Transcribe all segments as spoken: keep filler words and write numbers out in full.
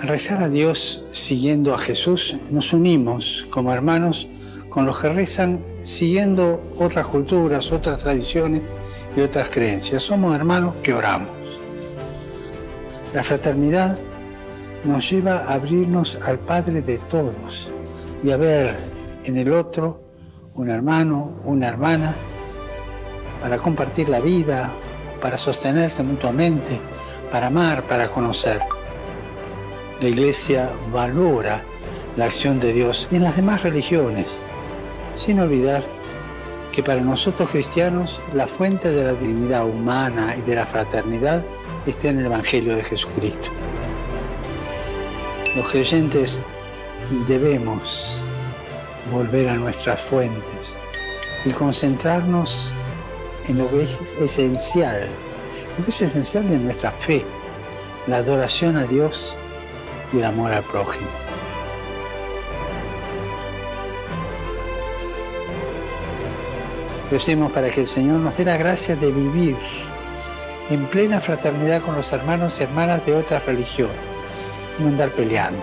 rezar a Dios siguiendo a Jesús, nos unimos como hermanos con los que rezan siguiendo otras culturas, otras tradiciones y otras creencias. Somos hermanos que oramos. La fraternidad nos lleva a abrirnos al Padre de todos y a ver en el otro un hermano, una hermana, para compartir la vida, para sostenerse mutuamente, para amar, para conocer. La Iglesia valora la acción de Dios en las demás religiones, sin olvidar que para nosotros cristianos la fuente de la dignidad humana y de la fraternidad está en el Evangelio de Jesucristo. Los creyentes debemos volver a nuestras fuentes y concentrarnos en lo que es esencial, lo que es esencial de nuestra fe, la adoración a Dios y el amor al prójimo. Recemos para que el Señor nos dé la gracia de vivir en plena fraternidad con los hermanos y hermanas de otras religiones, no andar peleando,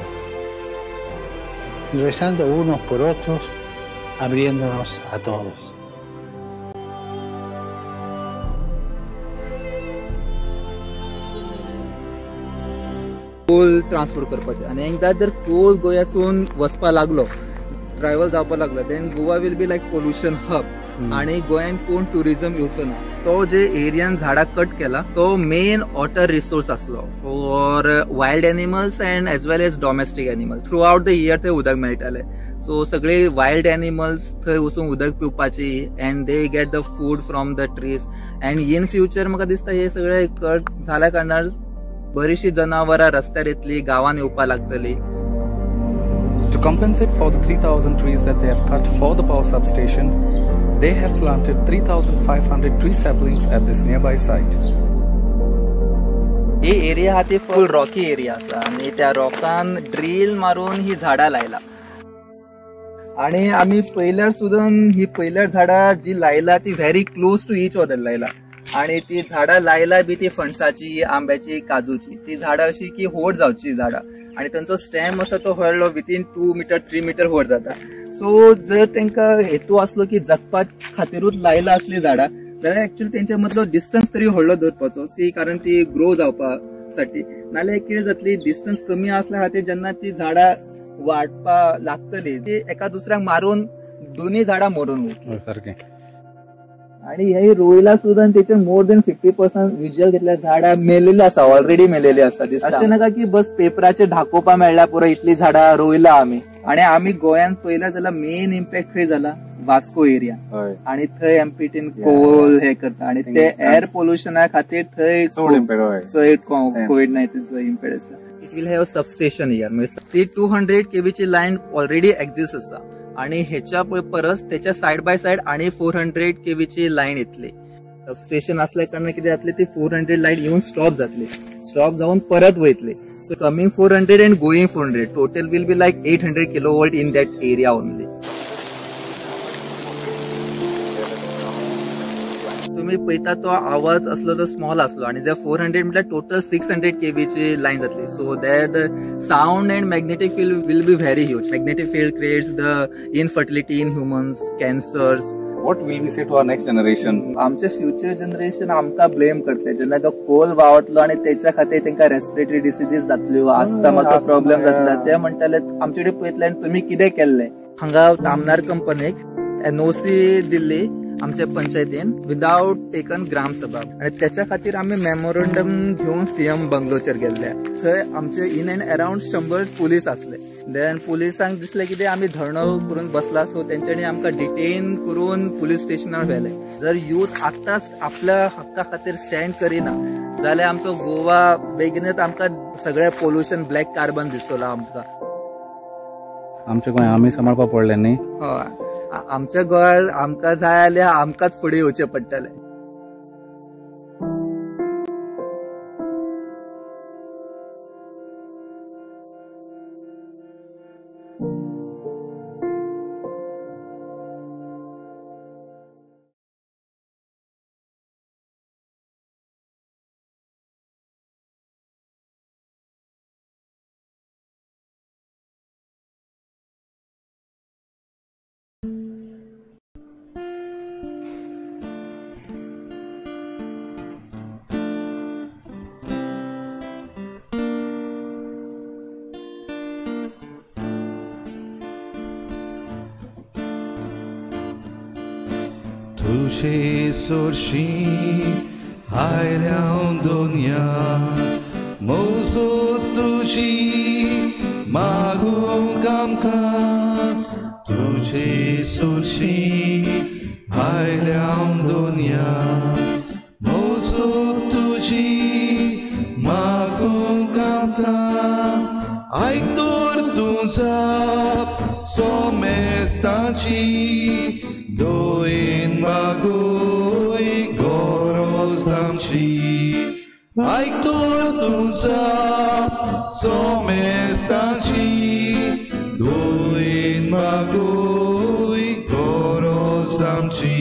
y rezando unos por otros, abriéndonos a todos. Coal transport करपाचें आनी एकदां जर कोल गोंयासून वचपा लागलो travel जावपा लागलो then Goa will be like pollution hub आनी गोंयान कोण टुरिझम येवचो ना. तो जे एरियान झाडां कट केला तो मेन वॉटर रिसोर्स आसलो for wild animals and as well as domestic animals. Throughout the year थंय उदक मेळटालें. सो सगळे वायल्ड एनिमल्स थंय वचून उदक पिवपाची and they get the food from the trees. And in future म्हाका दिसता हे सगळे कट जाल्या कारणान बरीचशी जनावरां रस्त्यार येतली, गांवांत येवपा लागतली. To compensate for the three thousand trees that they have cut for the power substation, they have planted three thousand five hundred tree saplings at this nearby site. ही एरिया हा ती फुल रॉकी एरिया आसा आनी त्या रॉकान drill मारून ही झाडां लायला. आणि आम्ही पयल्यार सुद्दां ही पयल्यार झाडां जी लायला ती very close to each other लायला. आणि ती झाडां लायला बी ती फणसाची, आंब्याची, काजूची. ती झाडां अशी की व्हड जावची झाडां आणि त्यांचो स्टेम आसा तो व्हडलो within two metre three metre व्हड जाता. सो जर तांकां हेतू आसलो की जगपा खातीरूच लायला असली झाडां जाल्यार एक्चुअली तेंच्या मदलो डिस्टन्स तरी व्हडलो दवरपाचो. ती कारण ती ग्रो जावपासाठी. नाल्यार कितें जातली डिस्टन्स कमी आसल्या खातीर जेन्ना ती झाडां वाडपा लागतली ती एका दुसऱ्याक मारून दोन्ही झाडां मरून वतली सारखे. आणि हे रोयला सुद्धा त्याचे more than fifty percent visual घेतल्या झाडां मेलेली आसा, ऑलरेडी मेलेली आसा. अशें नाका की बस पेपराचेर दाखोवपा मेळ्ळ्या पुरो इतली झाडां रोयला आमी. आणि आमी गोंयांत पयल्या जाल्यार मेन इम्पॅक्ट खंय जाला वास्को एरिया. आणि थंय एमपीटीन कोल हे करता आणि ते एअर पोल्युशना खातीर थंय चड कोविड नायन्टीनचो इम्पॅक्ट आसा. It will have substation here म्हणजे ती टू हंड्रेड केवीची लायन ऑलरेडी एक्झिस्ट आसा आणि ह्याच्या परस त्याच्या साइड बाय साइड आणि फोर हंड्रेड केवीची लाईन येतली. सबस्टेशन असल्या कारणान कितें जातले ती फोर हंड्रेड लाईन येऊन स्टॉप जातली. स्टॉप जाऊन परत वयतली. So coming four hundred and going four hundred total will be like eight hundred kilo volt in that area only. तुम्ही पळयता तो आवाज असलो तो स्मॉल असलो आणि जर फोर हंड्रेड म्हटल्यार टोटल सिक्स हंड्रेड केवीची लाईन जातली. So that the sound and magnetic field will be very huge. Magnetic field creates the infertility in humans, cancers. What will we say to our next generation? आमचे future generation आमकां blame करतले जेन्ना तो कोल वावरतलो आणि त्याच्या खातीर तांकां रेस्पिरेटरी डिसीजीस जातल्यो, आस्थमाचो प्रॉब्लेम जातलो. ते म्हणटाले आमचे कडेन पळयतले आनी तुमी कितें केल्लें. हांगा तामनार कंपनीक एनओसी दिल्ली आमच्या पंचायतीन विदाउट टेकन ग्रामसभा आणि त्याच्या खातीर आम्ही मेमोरंडम घेऊन सीएम बंगलोचेर गेल्ले. थंय आमचे इन अँड अराउंड शंबर पुलीस असले. देन पुलिसांक दिसले की आम्ही धरणो करून बसला. सो तेंच्यांनी आमकां डिटेन करून पुलीस स्टेशनार व्हेले. जर युथ आतांच आपल्या हक्का खातीर स्टँड करिना जाल्यार आमचो गोवा बेगीनच आमकां सगळे पोल्युशन ब्लॅक कार्बन दिसतलो आमकां. आमचे गोंय आमी सांबाळपा पडले न्ही. हय आमच्या गोंयांत आमकां जाय जाल्यार आमकांच फुडें येवचें पडटलें. तुझे सोर्शी आयल्या दोन्या मोजो तुझी मागूंक आमकां तुझे सोर्शी आयल्या दोन्या मोजो तुझी मागूंक आमकां आयतोर तुझा सोमेस्ताची दोन मागोय गरज आमची आयतोर तुझा सोमेस्ताची दोन मागोय गरज आमची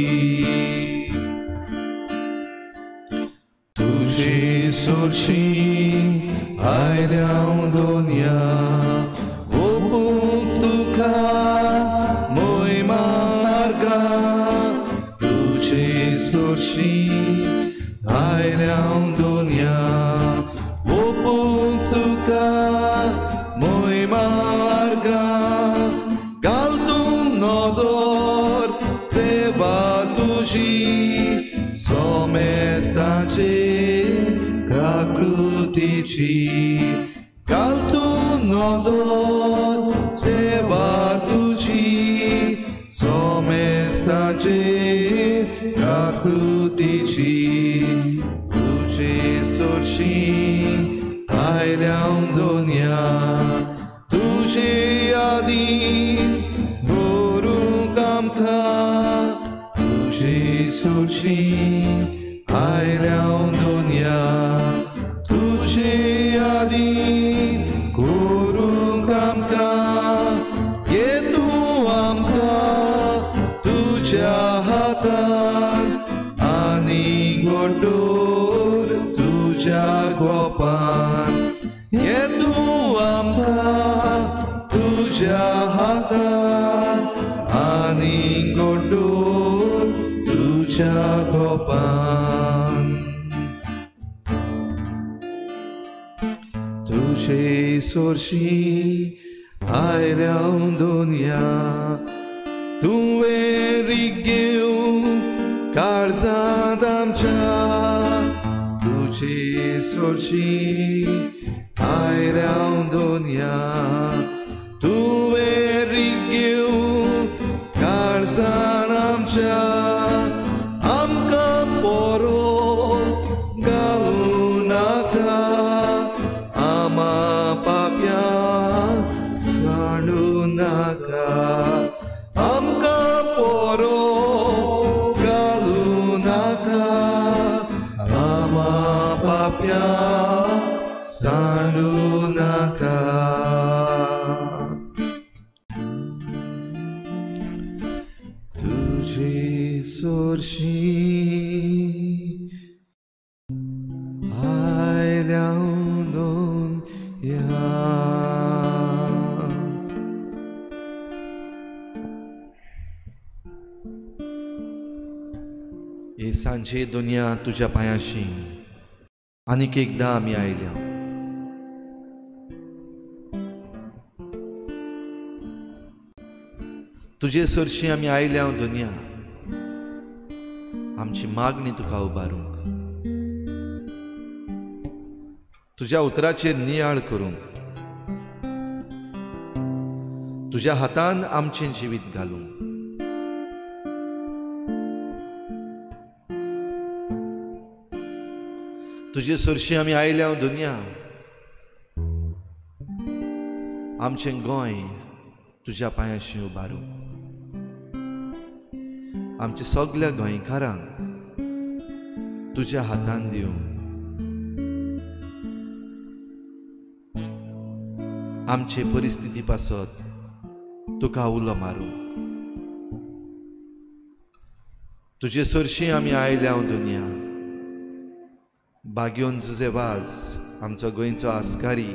तुझे सोर्शी आयल्या दोन्या ओपूंक तुका मोय मार्गा तुझे सोर्शी आयल्या दोन्या ओपूंक तुका मोय मार्गा घालतून नदर देवा तुझी सोमेस्ताचे काकृतीची घालतून नदर देवा तुझी सोमेस्ताचे काकृतीची तुझे सोर्शी आयल्या दोन्या तुझे यादीन बरोवंक आमकां तुझे सोर्शी आयल्या दोन्या तुझे यादीन करूंक आमकां ये तूं आमकां तुज्या हातान आनी गोडोर तुज्या गोपान ये तूं आमकां तुज्या हातान आनी गोडोर तुज्या गोपान तुझे सोर्शी आयल्या दोन्या तुवें रिग्यो काळजांत आमच्या तुझे सोर्शी आयल्या दोन्या तुवें रिग्यो काळजांत आमच्या आमकां पोरो घालूं नाका आमा पाप्या सांडू नाका आमकां पोरो घालूं नाका आमा पाप्या सांडू नाका तुझे सोर्शी आयल्या दोन्या हे सांजे दुनिया तुज्या पांयाशी आनीक एकदां आमी आयल्या तुजे सोर्शी आमी आयल्या दुनिया आमची मागणी तुका उबारूंक तुज्या उतराचेर नियाळ करूंक तुज्या हातान आमचें जिवीत घालूंक तुजे सोर्शी आमी आयल्या दुनिया आमचें गोंय तुज्या पांयाशी उबारूंक आमच्या सगळ्या गोंयकारांक तुज्या हातान दिवंक आमचे परिस्थिती पासत तुका उलो मारूंक तुजे सोर्शी आमी आयल्या दुनिया बागयोन तुजे वाज आमचो गोंयचो आस्कारी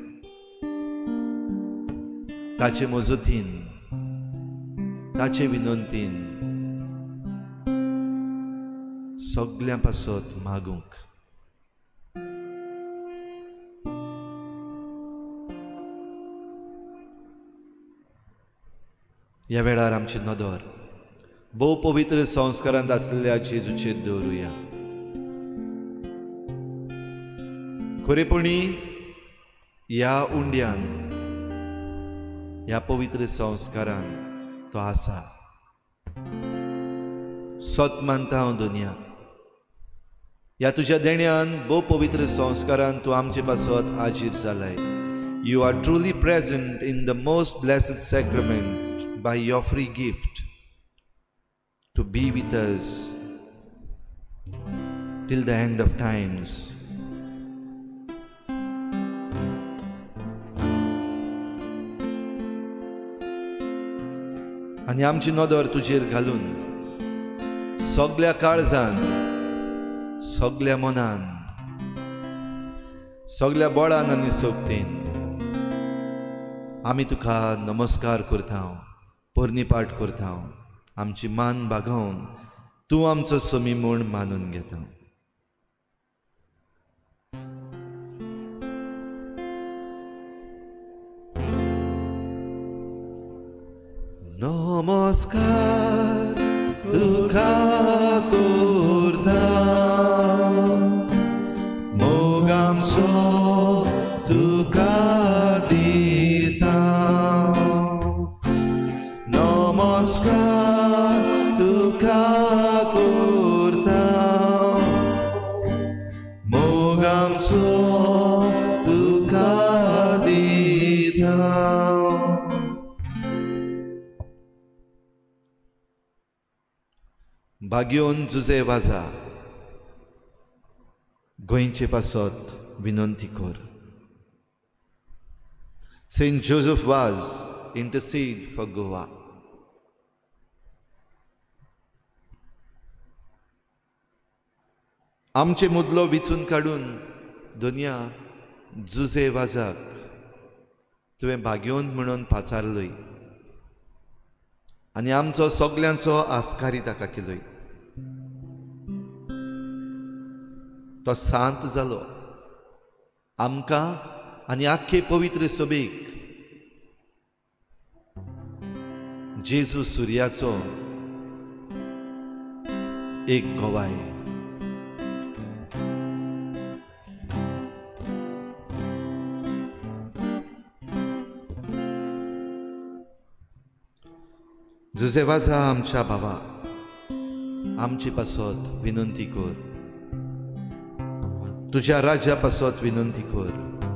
ताचे मजतीन ताचे विनंतीन सगळ्यां पासत मागूंक ह्या वेळार आमची नदर भोव पवित्र संस्कारांत आसलेल्या जेजूचेर दवरुया. खरेपणी ह्या उंड्यान ह्या पवित्र संस्कारान तो आसा. सत मानता हांव दुनिया ह्या तुज्या देण्यान भोव पवित्र संस्कारान तूं आमचे पासत हाजीर जालाय. You are truly present in the most blessed sacrament by your free gift to be with us till the end of times. आनी आमची नदर तुजेर घालून सगळ्या काळजान, सगळ्या मनान, सगळ्या बळान आनी सोबतेन आमी तुका नमस्कार करता, पोरनीपाट करता. आमची मान बागावन तूं आमचो समी म्हूण मानून घेता. नमस्कार तुका करता, मोग आमचो तुका दिता. नमस्कार तुका करता, मोग आमचो तुका दिता. भाग्योन जुजे वाजा गोंयचे पासत विनंती कर. Saint Joseph Vaz, intercede for Goa. आमचे मुदलो विचून काडून दुनिया जुजे वाजाक तुवें भाग्योंत म्हणून पाचारलोय आनी आमचो सगल्यांचो आस्कारी ताका केलोय. तो सांत जालो आमकां आनी आख्खे पवित्र सभेक जेजू सुर्याचो एक गोवाय. जुजेवाजा आमच्या बाबा आमचे पासत विनंती कर. तुझ्या राज्या पासत विनंती कर.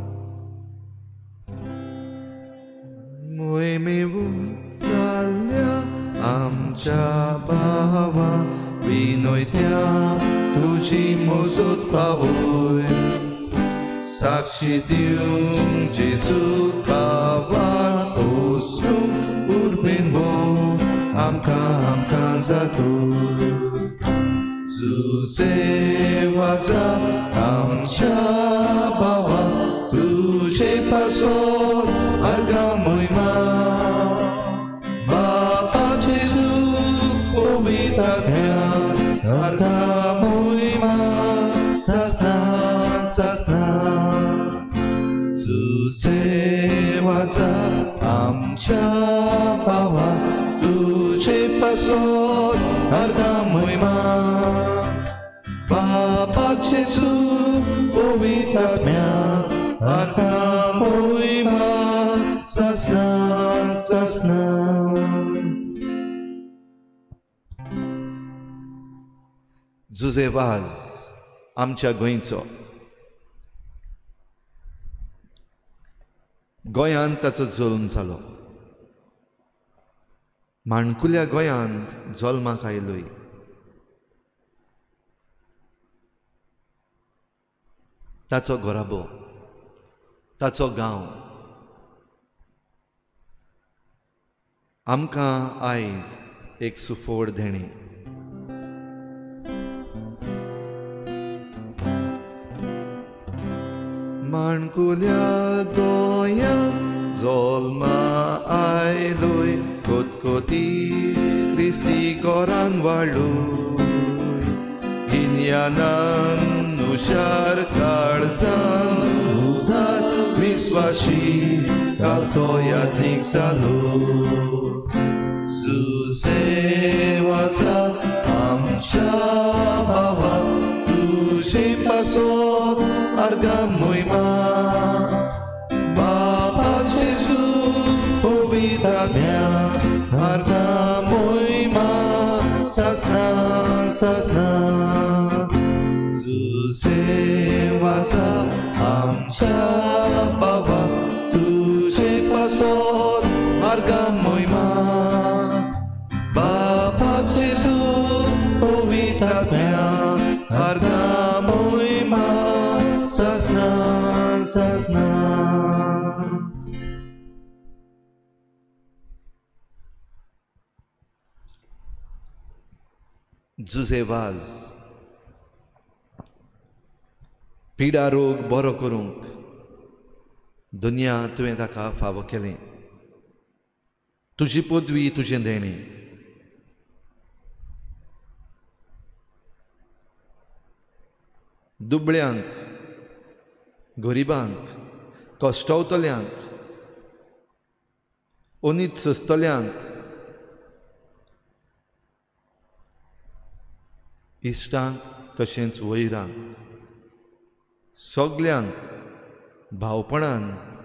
मोहिमेवून जाल्ल्या आमच्या बावा विनोयत्या तुझी मोजत पावोय. साक्षी दिवंक जेजू बावार ओसरूंक उर्बेन भोव आमकां आमकां जागोर. जुजे वाजा आमच्या बावा तुझे पासत अर्गा मोहिमा. बापा जेजू पवित्र आत्म्या अर्गा मोहिमा सासना सासना. जुजे वाजा आमच्या बावा तुझे पासत अर्गा मोहिमा. बापा जेजू पवित्र आत्म्या अर्गा मोहिमा सासना सासना. जुजे वाज आमच्या गोंयचो. गोंयांत ताचो जल्म जालो. माणकुल्या गोंयांत जल्माक आयलोय. ताचो घोराबो, ताचो गांव आमकां आयज एक सुफोड देणे. माणकुल्या गोंयांत जल्मा आयलोय. कोतकोती क्रिस्ती गोरान वाडूय. हिन्यानान हुशार काळजान उदार विश्वासी घालतो यादीक जालो. सुसेवाचा आमच्या भावा तुझे पासोन अर्गा मोहिमा बाबा जेजू पवित्र आत्म्या अर्गा मोहिमा सासना सासना सुसेवाचा आमच्या बाबा तुझे पासोन अर्गा मोहिमा बाबा जेजू पवित्र आत्म्या अर्गा मोहिमा सासना सासना जुजे वाज पिडा रोग बरो करूंक दुनिया तुवें ताका फावो केलें तुजी पदवी तुजें देणें दुबळ्यांक गरिबांक कश्टावतल्यांक ओनीत सस्तल्यांक इश्टांक तशेंच वैरांक सगल्यांक भावपणान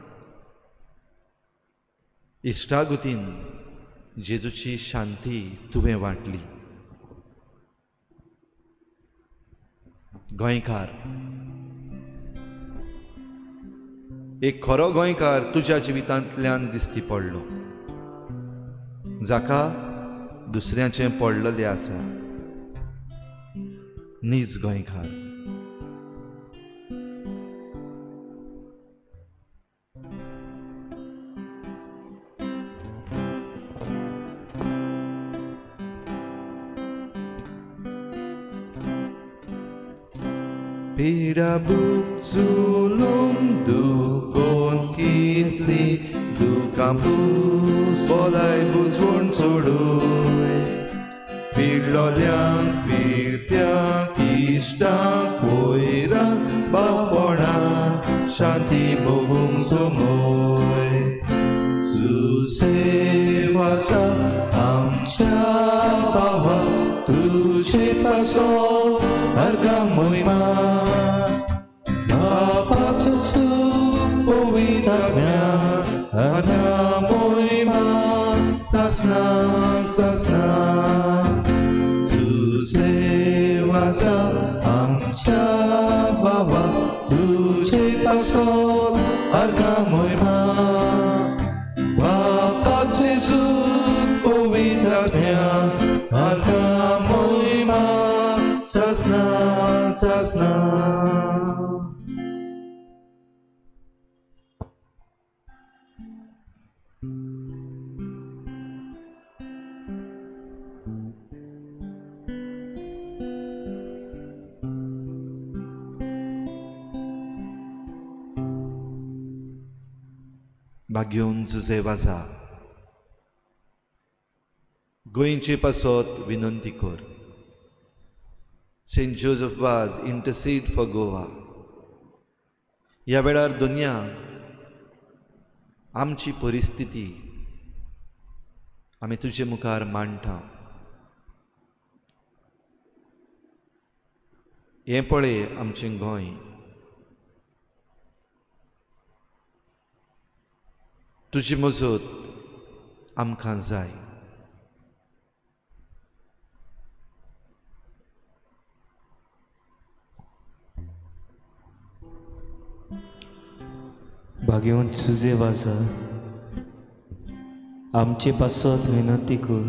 इश्टागतीन जेजूची शांती तुवें वांटली गोंयकार एक खरो गोंयकार तुज्या जिवितांतल्यान दिसती पडलो जाका दुसऱ्याचें पडलेलें आसा नीज गोंयकार Pida zulum du kon kitli du campus bolai bus vorn sodoy pidlolyan pidpyak ishtak poira bapona shanti bogum somoy susevasa amcha baba tuje paso arga moima Arga moima sasna sasna susevasa amcha baba tuje pasol arga moima Baba Jesu pavitra आत्म्या arga moima sasna sasna Bagion Zuzewaza गोंयचे पासत विनंती कर Saint Joseph was intercede for Goa ह्या वेळार दुनिया आमची परिस्थिती आमी तुजे मुखार मांडटा हें पळय आमचें गोंय तुजी मजत आमकां जाय भाग्यवंत सुजेवाजा आमचे पासत विनंती कर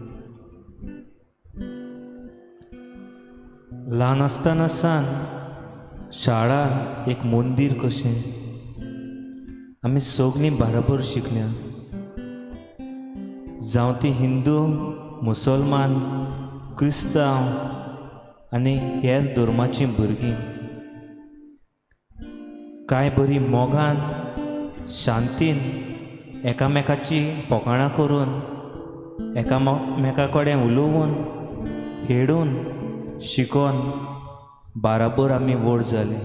ल्हान आसतना सान शाळा एक मंदीर कशें आमी सगळीं बराबर शिकल्या जावं ती हिंदू मुसलमान क्रिस्तांव आनी हेर धर्माचीं भुरगीं कांय बरी मोगान शांतीन एकामेकाची फकाणां करून एकामेका कडेन उलोवन हेडून शिकोन बराबर आमी व्हड जाले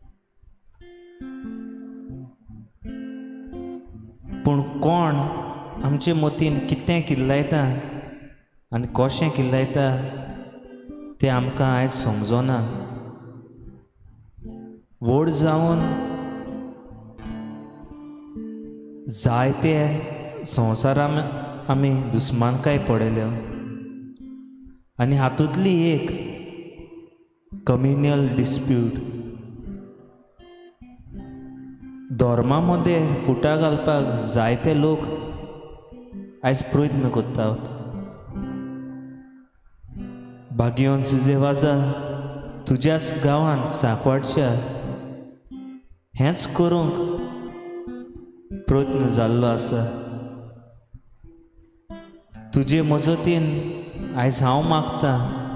पूण कोण आमचे मतीन कितें किल्लायता आनी कशें किल्लायता तें आमकां आयज समजना. व्हड जावन जायते संवसारान आमी दुस्मानकाय पडयल्यो आनी हातूंतली एक कम्युनियल डिस्प्यूट. धर्मा मदें फुटां घालपाक जायते लोक आयज प्रयत्न करतात. भाग्योन सुजेवाजा तुज्याच गांवांत सांकवाडच्या हेंच करूंक प्रयत्न जाल्लो आसा. तुजे मजतीन आयज हांव मागतां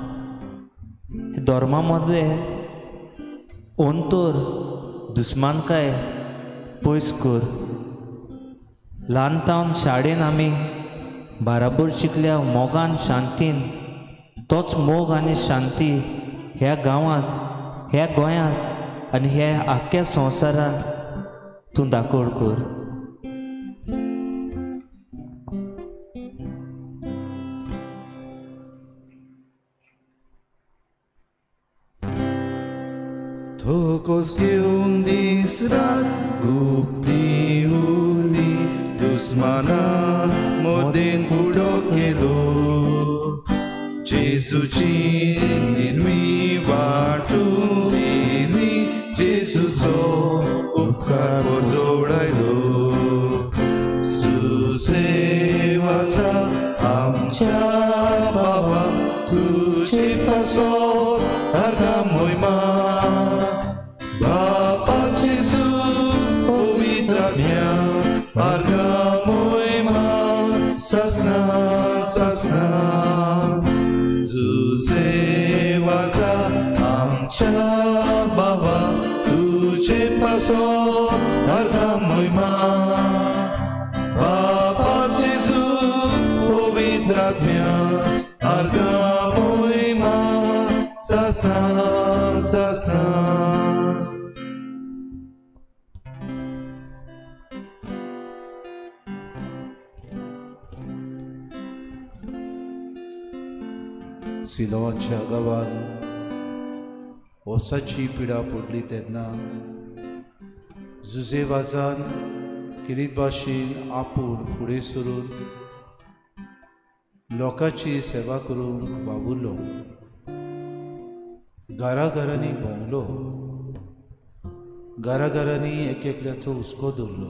धर्मा मदें अंतर दुस्मानकाय पयस कर. ल्हानतावन शाळेन आमी बाराबर शिकल्या मोगान शांतीन तोच मोग आनी शांती ह्या गांवांत ह्या गोंयांत आनी ह्या आख्ख्या संवसारांत तूं दाखोड कर. Tokos घेऊन दीस रात गुप्ती उरली दुस्माना मोदेन फुडो केलो. जेजूची निर्वी वाटून येली जेजूचो उपकार जोडायलो. सुसेवाचा आमच्या बाबा तुझे पासत तारका मोहिमा. Bapa Jesus, pavitra arga moima, sasna sasna. Zusewaza amcha baba, tuje paso arga moima. Bapa Jesus, pavitra arga moima, sasna sasna. सिलोनच्या गांवान ओसाची पिडा पडली तेन्ना जुजेवाजान किरीत भाशेन आपूण फुडें सरून लोकांची सेवा करूंक वावुरलो. घराघरांनी भोंवलो. घराघरांनी एक एकल्याचो हुस्को दवरलो.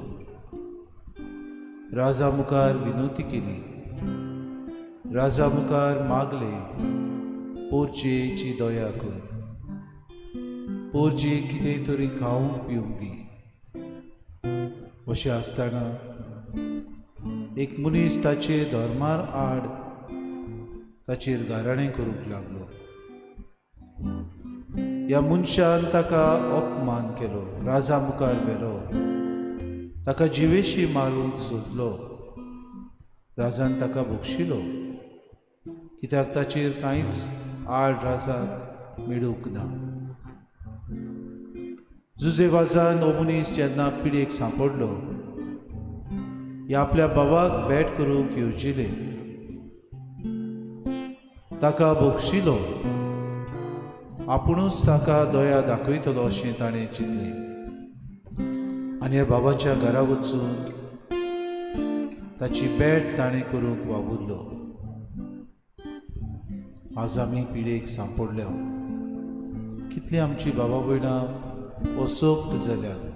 राजा मुखार विनंती केली. राजा मुखार मागले पोरचेची दया कर. पोरचे कितें तरी खावंक पिवंक दी. अशें आसतना एक मनीस ताचे धर्मार आड ताचेर गाराणें करूंक लागलो. ह्या मनशान ताका अपमान केलो. राजा मुखार व्हेलो. ताका जिवेशी मारूंक सोदलो. राजान ताका बक्षिलो कित्याक ताचेर कांयच आड राजाक मेळूंक ना. जुजेवाजान हो मनीस जेन्ना पिडेक सांपडलो ह्या आपल्या बाबाक भेट करूंक येवजिले. ताका बक्षिलो. आपुणूच ताका दया दाखयतलो अशें ताणें चिंतलें आनी ह्या बाबाच्या घरा वचून ताची भेट ताणें करूंक वावुरलो. आज आमी पिडेक सांपडल्या. कितली आमची बाबा भयणां असोक्त जाल्यात.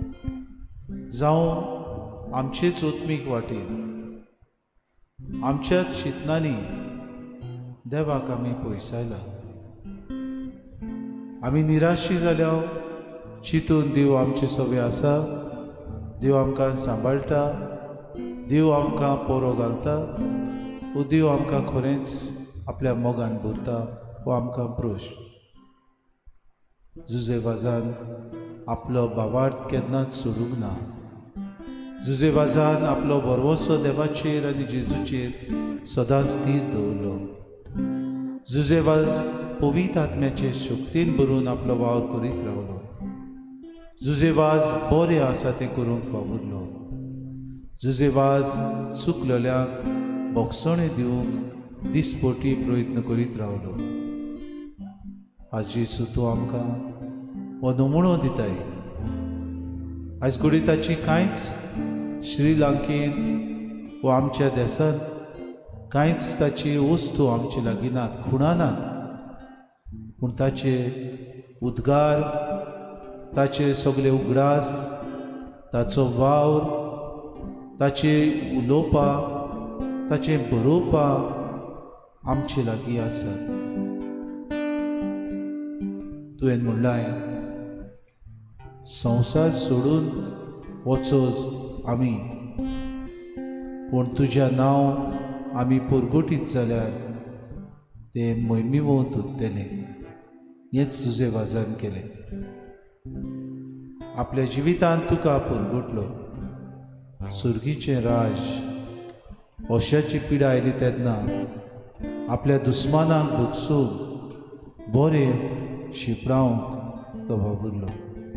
जावं आमचेच ओत्मीक वाटेर आमच्याच चिंतनांनी देवाक आमी पयसायला. आमी निराशी जाल्या चिंतून देव आमचे सगळे आसा. देव आमकां सांबाळटा. देव आमकां पोरो घालता. वो देव आमकां खरेंच आपल्या मोगान भरता वो आमकां प्रश्न. जुजेवाजान आपलो बावार्थ केन्नाच सोडूंक ना. जुजेवाजान आपलो भरवंसो देवाचेर आनी जेजूचेर सदांच स्थिर दवरलो. जुजेवाज पवित्र आत्म्याचे शक्तीन भरून आपलो वावर करीत रावलो. जुजेवाज बरें आसा तें करूंक वावुरलो. जुजेवाज चुकलेल्यांक बोगसणे दिवंक दिसपोटी प्रयत्न करीत रावलो. आज जेसू तूं आमकां हो नमुणो दिताय. आयज घडी ताची कांयच श्रीलंकेन वा आमच्या देशांत कांयच ताची वस्तू आमचे लागीं नात, खुणा नात. पूण ताचे उद्गार, ताचे सगळे उगडास, ताचो वावर, ताचे उलोवपा, ताचे बरोवपा आमचे लागीं आसात. तुवें म्हणलाय संवसार सोडून वचोच आमी, पूण तुज्या नांव आमी परगोटीत जाल्यार ते मोहिमेवंत उरतले. हेच तुजे वाजान केले. आपल्या जिवितांत तुका परगोटलो. सुर्गीचें राज ओशाची पिडा आयली तेन्ना आपल्या दुस्मानांक भोगसूंक बरें शिपरावंक तो वावुरलो.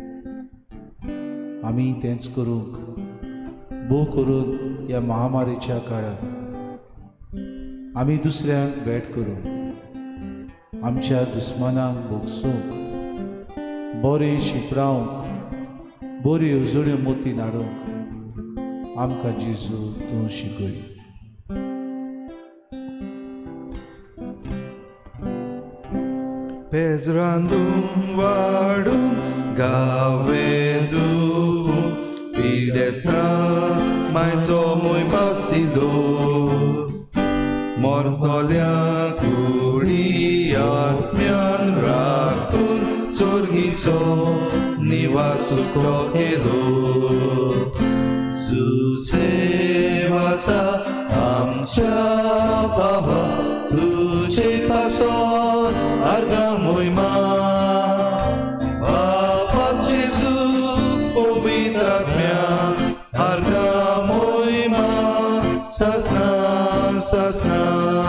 आमी तेंच करूंक भोव करून ह्या महामारीच्या काळांत आमी दुसऱ्यांक भेट करूंक, आमच्या दुस्मानांक भोगसूंक, बरें शिपरावंक, बऱ्यो उजळ्यो मोती नाडूंक आमकां जेजू तूं शिकय. पेज रांदूंक वाडूंक गावेरू पिडेस्ता मायचो मोय बासिलो. मोरतोल्या कुडी आत्म्यान राखून चोरगीचो निवास उक्तो केलो. सुसेवाचा आमच्या बाबा तुजे पासोन आर्गा मोयमा. बापाक जेजू पवित्र आत्म्या आर्गा मोयमा सासना सासना.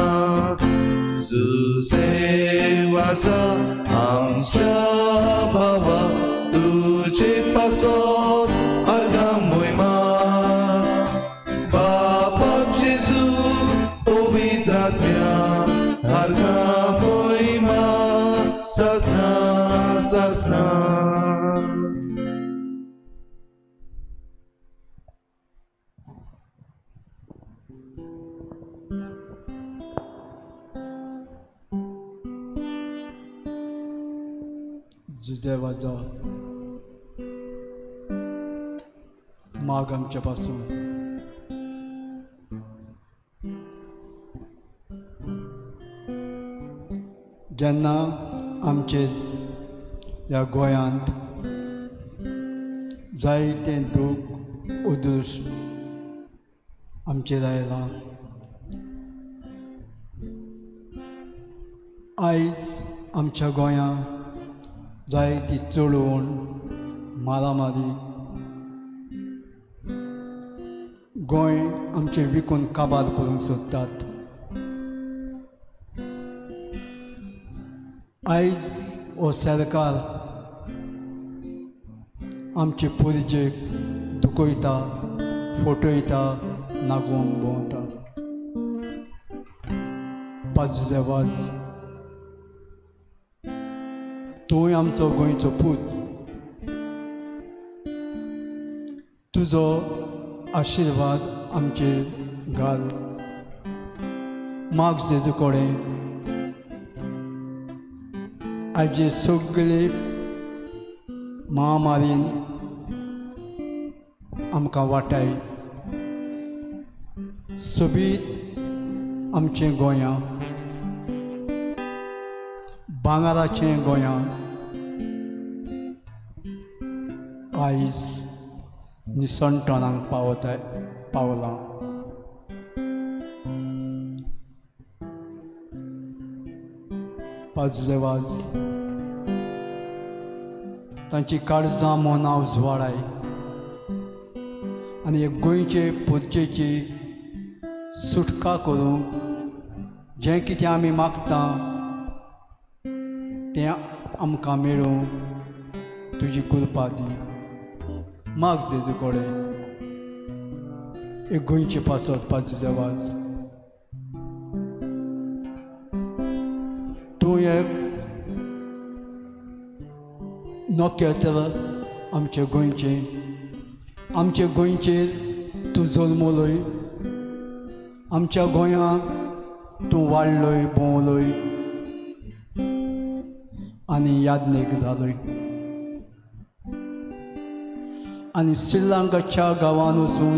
सुसेवाचा आमच्या बाबा तुजे पासोन आर्गा मोयमा. बापाक जेजू पवित्र आत्म्या आर्गा मोयमा सासना सासना. जुजे वाजा माग आमच्या पासून जेन्ना आमचे ह्या गोंयांत जायते दूख उदूश आमचेर आयलां. आयज आमच्या गोंयांत जायती चळवण मारामारी, गोंय आमचें विकून काबार करूंक सोदतात. आयज हो सरकार आमचे पुर्जेक दुखयता, फटयता, नागोवन भोंवता. पांच वाज तूंय आमचो गोंयचो पूत. तुजो आशिर्वाद आमचेर घाल. माग जेजू कडेन आजे सगळे महामारीन आमकां वाटाय. सोबीत आमचें गोंयां, भांगाराचें गोंयां आयज निसंटणांक पावता पावलां. पांचवे वाज तांची काळजां मनां उजवाडाय आनी हे गोंयचे पुर्चेची सुटका करूंक जें कितें आमी मागता तें आमकां मेळूंक तुजी कृपा दी. माग जेजू कडेन एक गोंयचे पासत पांच आवाज तूं एक नोकेतर आमचे गोंयचे आमचे गोंयचेर तूं जल्मलोय आमच्या गोंयांत तूं वाडलोय भोंवलोय आनी यादनेक जालोय आनी श्रीलंकाच्या गांवांत वचून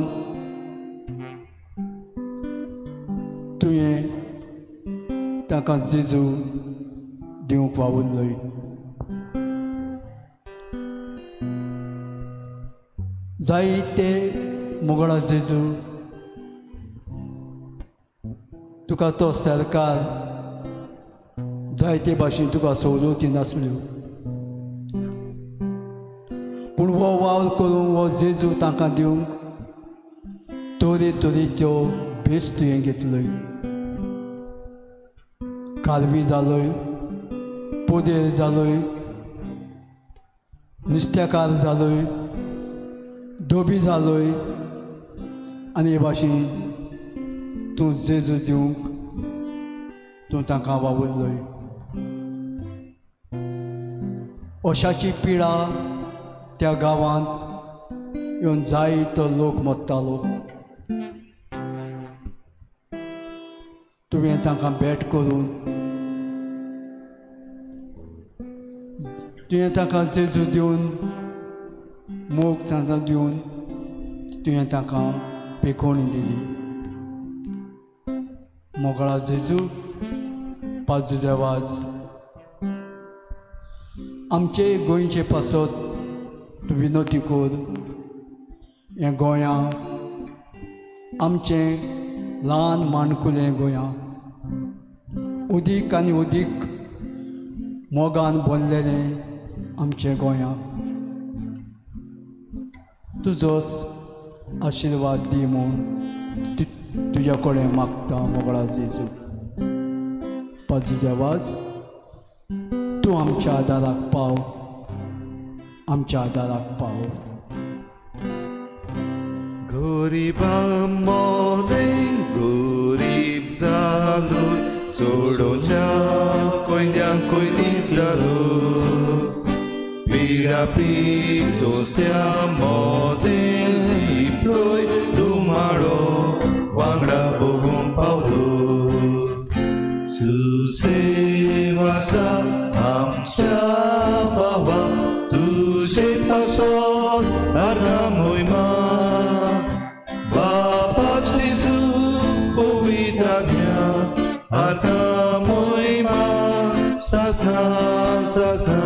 तुवें ताका जेजू दिवंक वावुरलोय जायते मोगळा जेजू तुका तो सरकार जायते भाशेन तुका सवलती नासल्यो पूण हो वावर करूंक हो जेजू तांकां दिवंक तोरे तोरेच्यो भेस तुवें घेतल्योय कालवी जालोय पोदेर जालोय नुस्तेकार जालोय धोबी जालोय आनी हे भाशेन तूं जेजू दिवंक तूं तांकां वावुरलोय ओशाची पिडा त्या गांवांत येवन जायतो लोक मरतालो तुवें तांकां भेट करून तुवें तांकां जेजू दिवन मोग तांकां दिवन तुवें तांकां पेकोवणी दिली मोगळा जेजू पांच आवाज आमचे गोंयचे पासत तूं विनोदी कर हें गोंयां आमचें ल्हान माणकुलें गोंयां उदीक आनी उदीक मोगान भरलेलें आमचें गोंयां तुजोच आशिर्वाद दी म्हूण तुज्या कडेन मागता मोगळा जेजू पांच आवाज तूं आमच्या आदाराक पाव आमच्या आदाराक पाव गरीबां मोदें गरीब जालोय सोडोच्या कोयद्यांक कोयदी जालो पिडा पीड जोस्त्या मोदें लिपलोय दुमाडो वांगडा भोगूंक पावलो सुसेवासा आमच्या बाबा तुझे पासत आरामोयमा बापाच जेजू पवित्राज्ञा आरामोयमा सासना सासना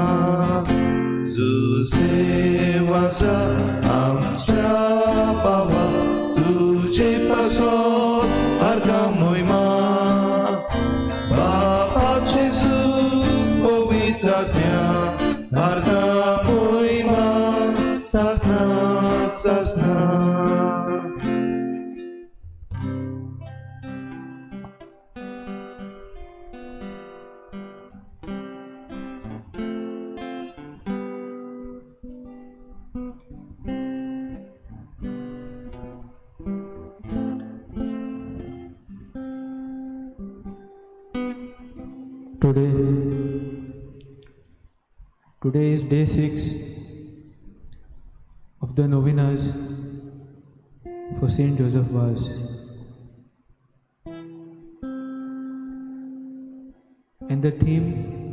सुसेवासा आमच्या बाबा तुझे पासत आरामोयमा बापाच जेजू पवित्राज्ञा आरामोयमा सासना सासना Today, today is day six of the novenas for Saint Joseph Vaz. And the theme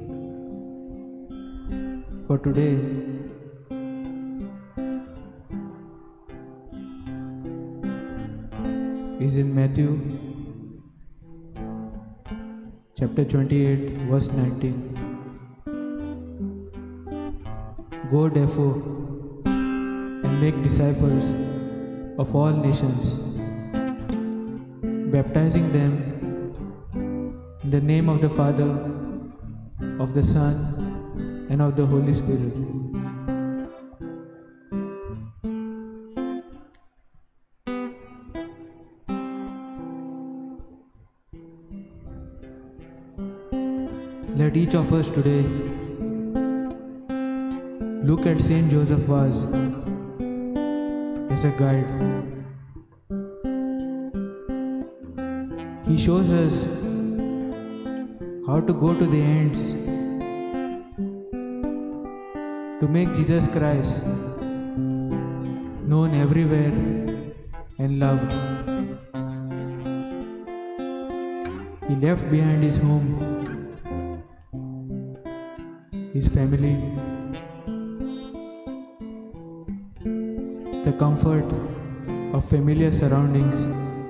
for today is in Matthew chapter twenty-eight, verse nineteen. Go therefore and make disciples of all nations, baptizing them in the name of the Father, of the Son, and of the Holy Spirit. Let each of us today look at Saint Joseph Vaz as a guide, He shows us how to go to the ends to make Jesus Christ known everywhere and loved. He left behind his home, his family, the comfort of familiar surroundings,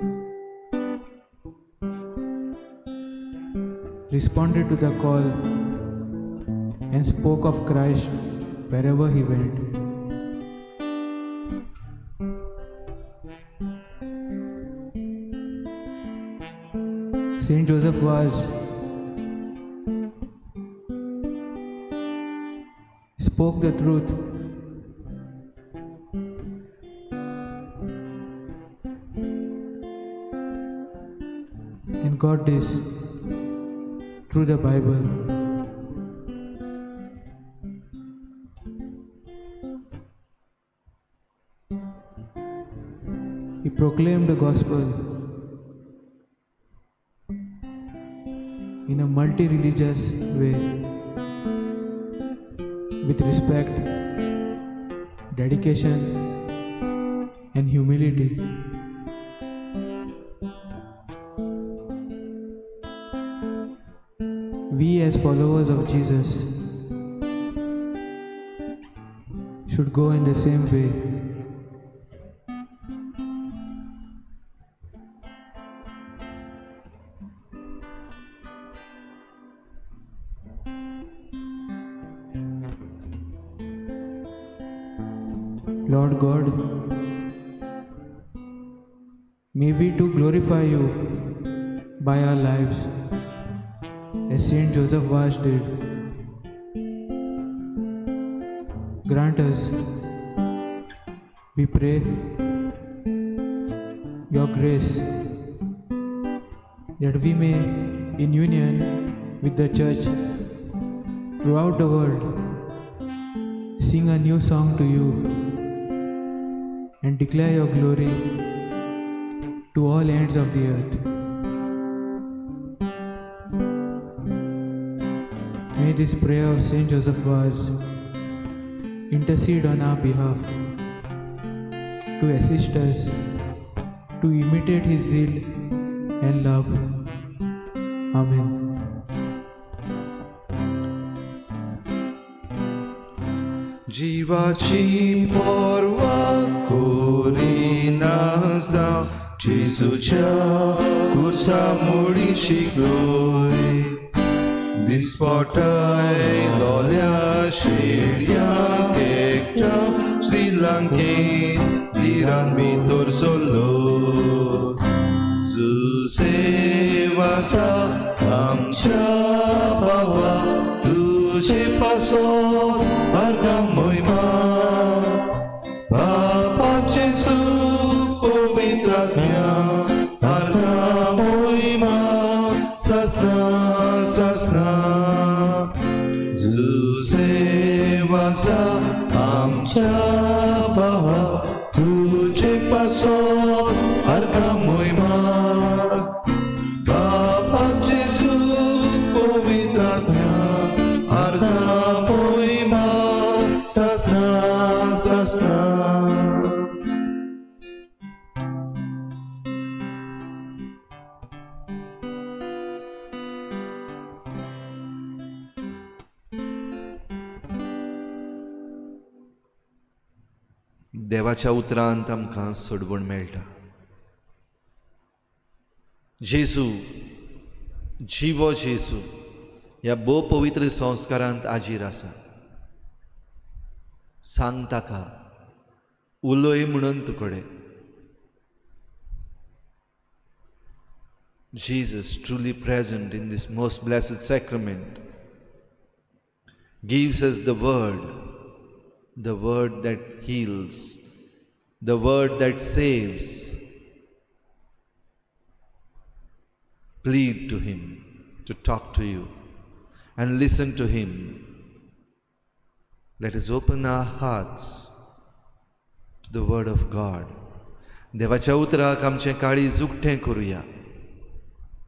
responded to the call and spoke of Christ wherever he went. Saint Joseph was spoke the truth and got this through the Bible. He proclaimed the gospel in a multi-religious way, with respect, dedication, and humility. We as followers of Jesus should go in the same way. Lord God, may we too glorify you by our lives, as Saint Joseph Vaz did. Grant us, we pray, your grace, that we may, in union with the Church throughout the world, sing a new song to you and declare your glory to all ends of the earth. May this prayer of Saint Joseph Vaz intercede on our behalf to assist us to imitate his zeal and love. Amen. जीवाची पर्वा करिना जावं जेजूच्या कुर्सा मुळी शिकलोय दिसपटाय लोल्या शेड्याक एकटा श्रीलंकेन तिरान भितर सरलो सुसेवाचा आमच्या भावा तुझे पासत Arca moima, Papa Jesu, povitratmia, Arca moima, sasna, sasna, Zusevaza, amcha bava, tuje pasot, Arca moima, Papa Jesu, povitratmia, Arca moima, Sasna, Sasna. देवाच्या उतरांत आमकां सोडवण मेळटा. जेजू, जिवो जेजू ह्या भोव पवित्र संस्कारांत आजीर आसा. सांग ताका, उलय म्हणून तुकडे. Jesus, truly present in this most blessed sacrament, gives us the word, the word that heals, the word that saves. Plead to him to talk to you and listen to him. Let us open our hearts to the word of God. देवाच्या उतराक आमचें काळीज उक्तें करुया.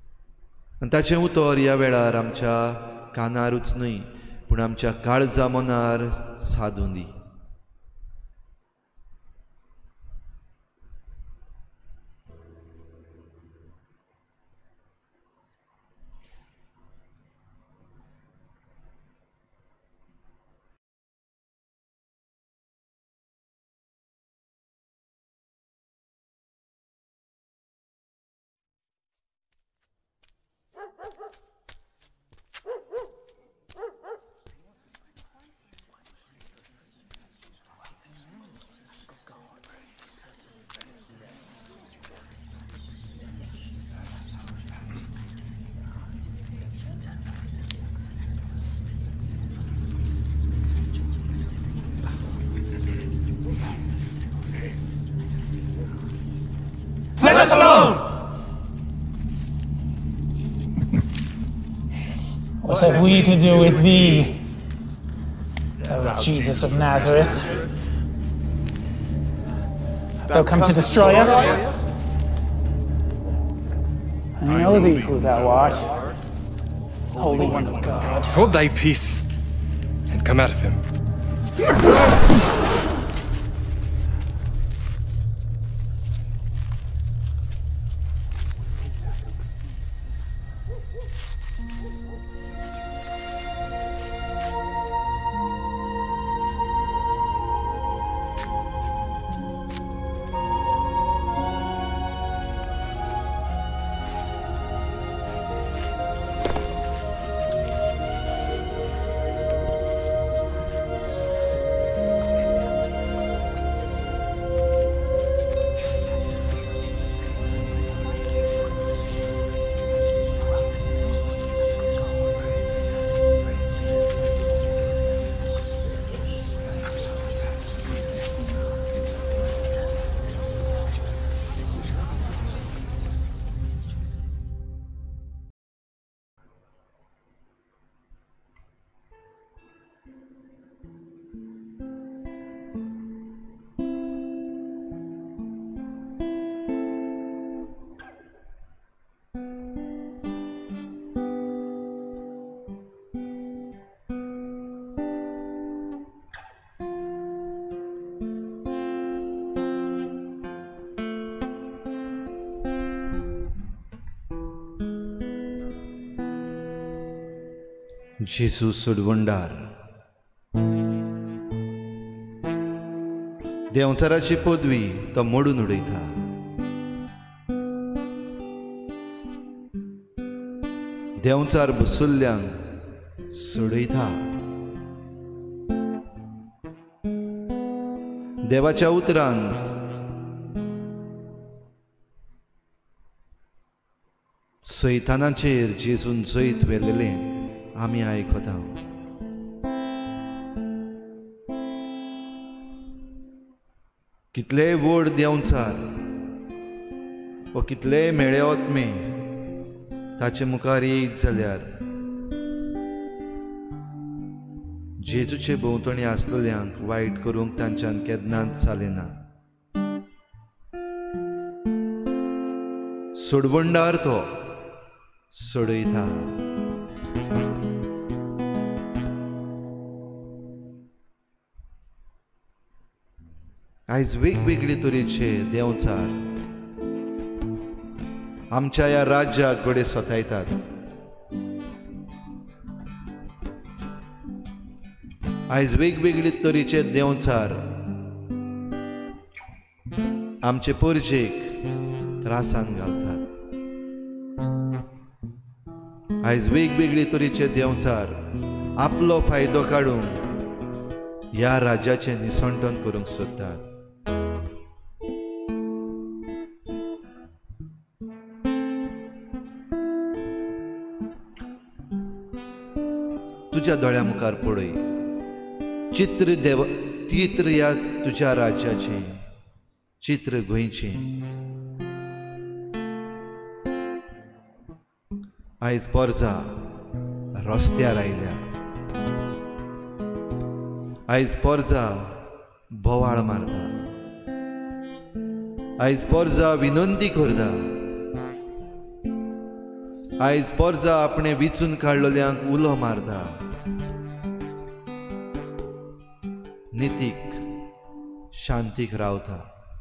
आनी ताचें उतर ह्या वेळार आमच्या कानारूच न्हय पूण आमच्या काळजा मनार सादून दी. Let us alone! What have we to do with thee, thou Jesus of Nazareth? Thou come to destroy us? I know thee who thou art, Holy One of God. Hold thy peace and come out of him. जेजू सुडवंडार, देंवचाराची पदवी तो मोडून उडयता. देंवचार बसुल्ल्यांक सोडयता. देवाच्या उतरांत सैतानाचेर जेजून जैत वेलेलें आमी आयकता. कितलेय व्हड देंवचार वा कितलेय मेळे ओतमे ताचे मुखार येयत जाल्यार जेजूचे भोंवतणी आसलेल्यांक वायट करूंक तांच्यान केन्नाच जालेना. सोडवंडार तो सोडयता. आयज वेगवेगळे तरेचे देंवचार आमच्या ह्या राज्याक घोडे सोतायतात. आयज वेगवेगळे तरेचे देंवचार आमचे परजेक त्रासान घालतात. आयज वेगवेगळे तरेचे देंवचार आपलो फायदो काडूंक ह्या राज्याचे निसंटन करूंक सोदतात. तुझ्या दोळ्या मुखार पळय, चित्र देव चित्र ह्या तुझ्या राज्याचें, चित्र गोंयचें. आयज पोरजा रस्त्यार आयल्या. आयज पोरजा बोवाळ मारता. आयज पोरजा विनंती करता. आयज पोरजा आपणे विचून काडलेल्यांक उलो मारता. नितीक शांतीक रावता.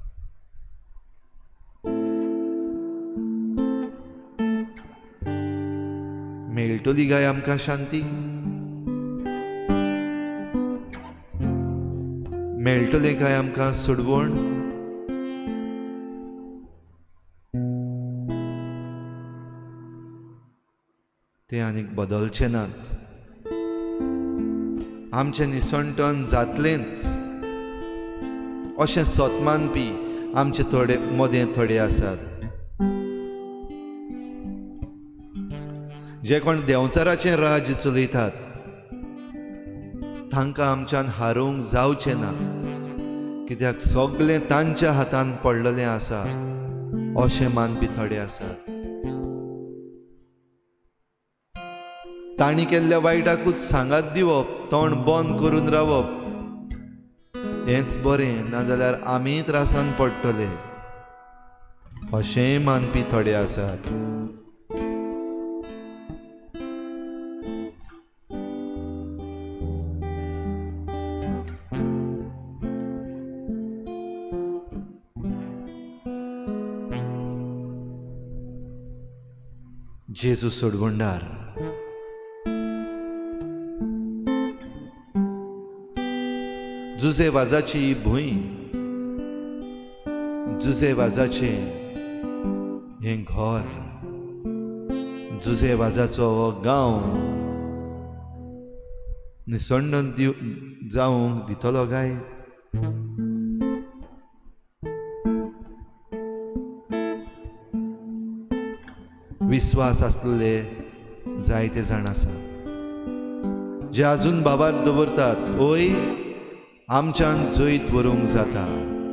मेळटली काय आमकां शांती? मेळटलें काय आमकां सुडवण? तें आनीक बदलचें नात. आमचें निसंटन जातलेंच अशें सोतमानपी आमचे थोडे मदें थोडे आसात. जे कोण देंवचाराचें राज्य चलयतात तांकां आमच्यान हारोवंक जावचें ना, कित्याक सगळें तांच्या हातान पडलेलें आसा अशें मानपी थोडे आसात. तांणी केल्ल्या वायटाकूच सांगात दिवप, तोंड बंद करून रावप हेंच बरें, नाजाल्यार आमी त्रासान पडटले अशेंय मानपी थोडे आसात. जेजू सोडवंडार, जुजे वाजाची भूंय, जुजे वाजाचे हें घर, जुजे वाजाचो हो गांव निसंडन दिव जावंक दितलो काय? विश्वास आसलेले जायते जाण आसा जे अजून बाबार दवरतात, ओय आमच्यान जैत व्हरूंक जाता,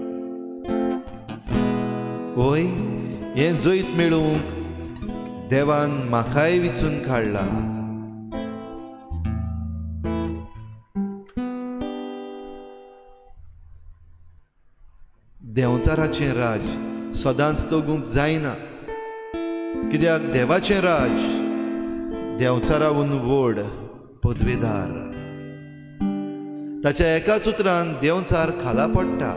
ओय हें जैत मेळूंक देवान म्हाकाय विचून काडला. देंवचाराचें राज सदांच तोगूंक जायना, कित्याक देवाचें राज देंवचारावन व्हड पदवेदार. ताच्या एकाच उतरान देंवचार खाला पडटा,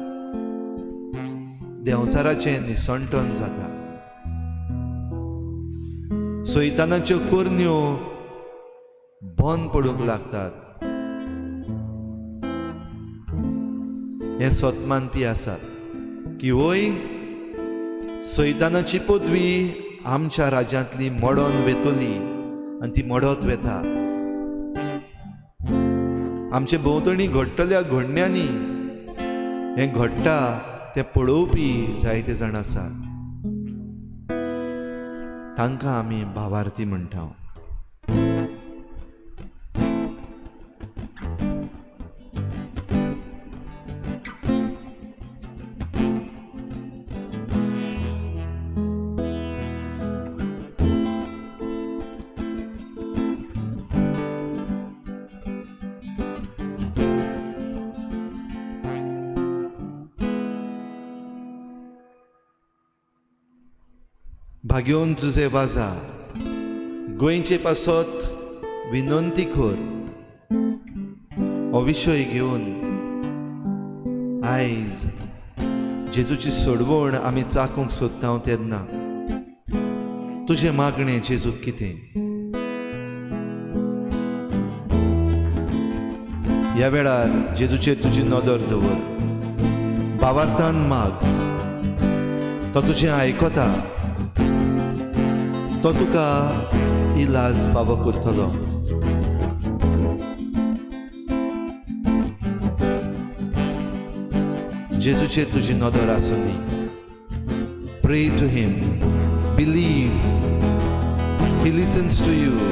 देंवचाराचें निसंटन जाता. सैतानाच्यो कोरन्यो बंद पडूंक लागतात. हे सोतमानपी आसात की वय सैतानाची पदवी आमच्या राज्यांतली मोडोन वेतली आनी ती मोडत वेता. आमचे भोंवतणी घडटल्या घडण्यांनी हें घडटा तें पळोवपी जायते जाण आसात. तांकां आमी भावार्थी म्हणटा. भाग्योन जुजे वाजा, गोंयचे पासत विनंती कर. हो विशय घेवन आयज जेजूची सोडवण आमी चाकूंक सोदता तेन्ना तुजें मागणें जेजूक कितें? ह्या वेळार जेजूचेर तुजी नदर दवर. भावार्थान माग, तो तुजें आयकता, तो तुका इलाज फावो करतलो. जेजूचेर तुजी नदर आसुनी. Pray to him, believe, he listens to you.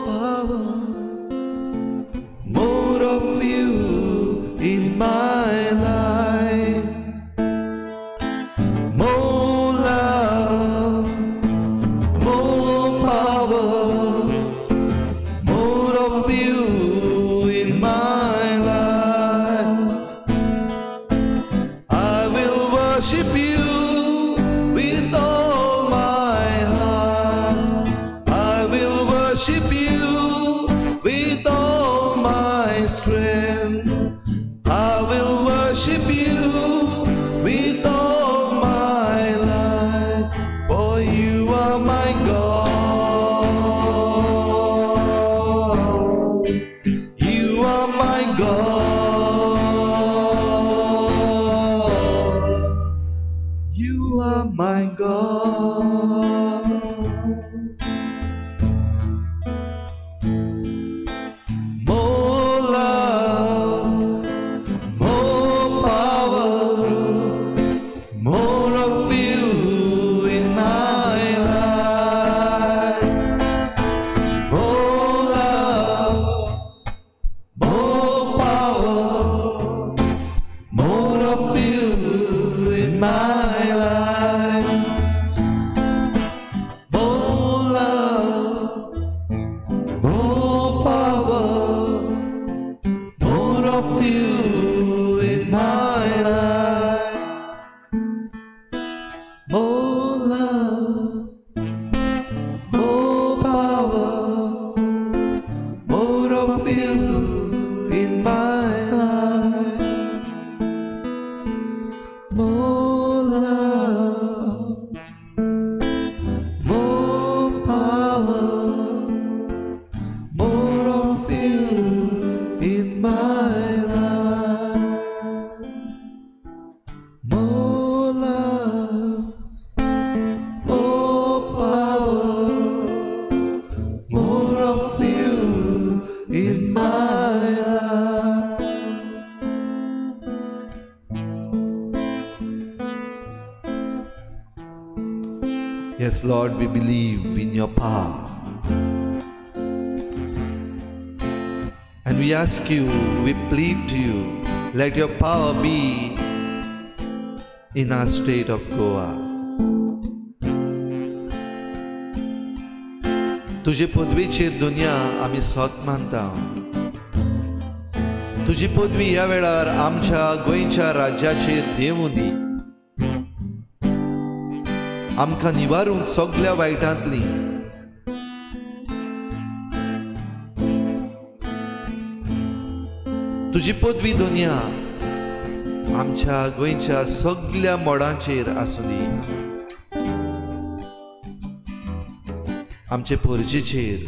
In my You are my God. More love, more power, more of you in my life. More love, more power, more of you in my Yes, Lord, we believe in your power. And we ask you, we plead to you, let your power be in our state of Goa. तुझे पदवेचेर दुनिया आमी सोत मानता. तुझी पदवी ह्या वेळार आमच्या गोंयच्या राज्याचेर देवूं दी. आमकां निवारूंक सगळ्या वायटांतली. तुझी पदवी दुनिया आमच्या गोंयच्या सगळ्या मोडांचेर आसूं दी. आमचे पोरजेचेर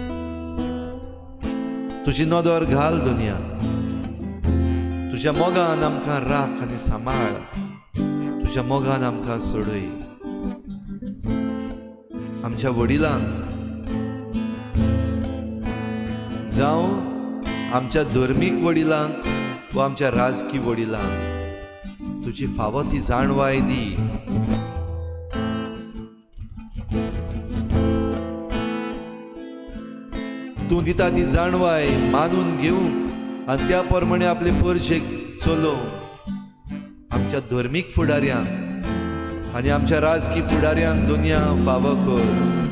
तुजी नदर घाल दुनिया. तुज्या मोगान आमकां राख आनी सांबाळ. तुज्या मोगान आमकां सोडय. आमच्या वडिलांक जावं आमच्या धर्मीक वडिलांक वा आमच्या राजकीय वडिलांक तुजी फावो ती जाणवाय दी. तूं दिता ती जाणवाय मानून घेवंक आनी त्या प्रमाणे आपले परशेक चलोवंक आमच्या धर्मीक फुडाऱ्यांक आनी आमच्या राजकीय फुडाऱ्यांक दुनिया फावो कर.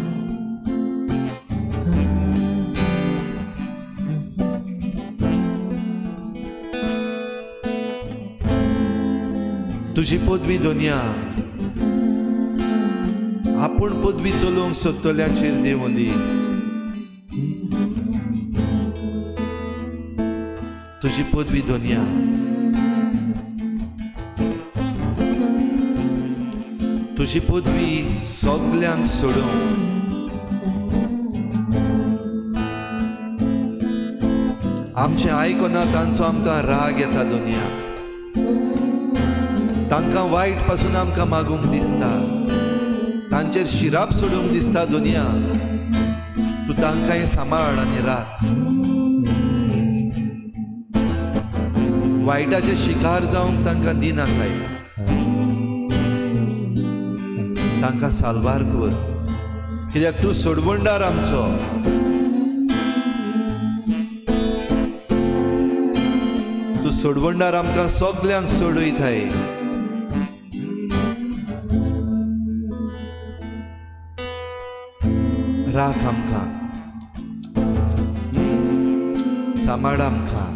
तुझी पदवी दुनिया आपूण पदवी चलोवंक सोदतल्यांचेर देवूं दी. तुझी पदवी दुनिया तुझी पदवी सगळ्यांक सोडून आमचे आयकना तांचो आमकां राग येता दुनिया. तांकां वायट पासून आमकां मागूंक दिसता. तांचेर शिराप सोडूंक दिसता दुनिया. तूं तांकांय सांबाळ आनी राख. वायटाचे शिकार जावंक तांकां दिनाकाय. तांकां साल्वार कर. कित्याक तूं सोडवणदार आमचो. तूं सोडवणदार आमकां सगळ्यांक सोडयताय. राख आमकां. सांबाळ आमकां.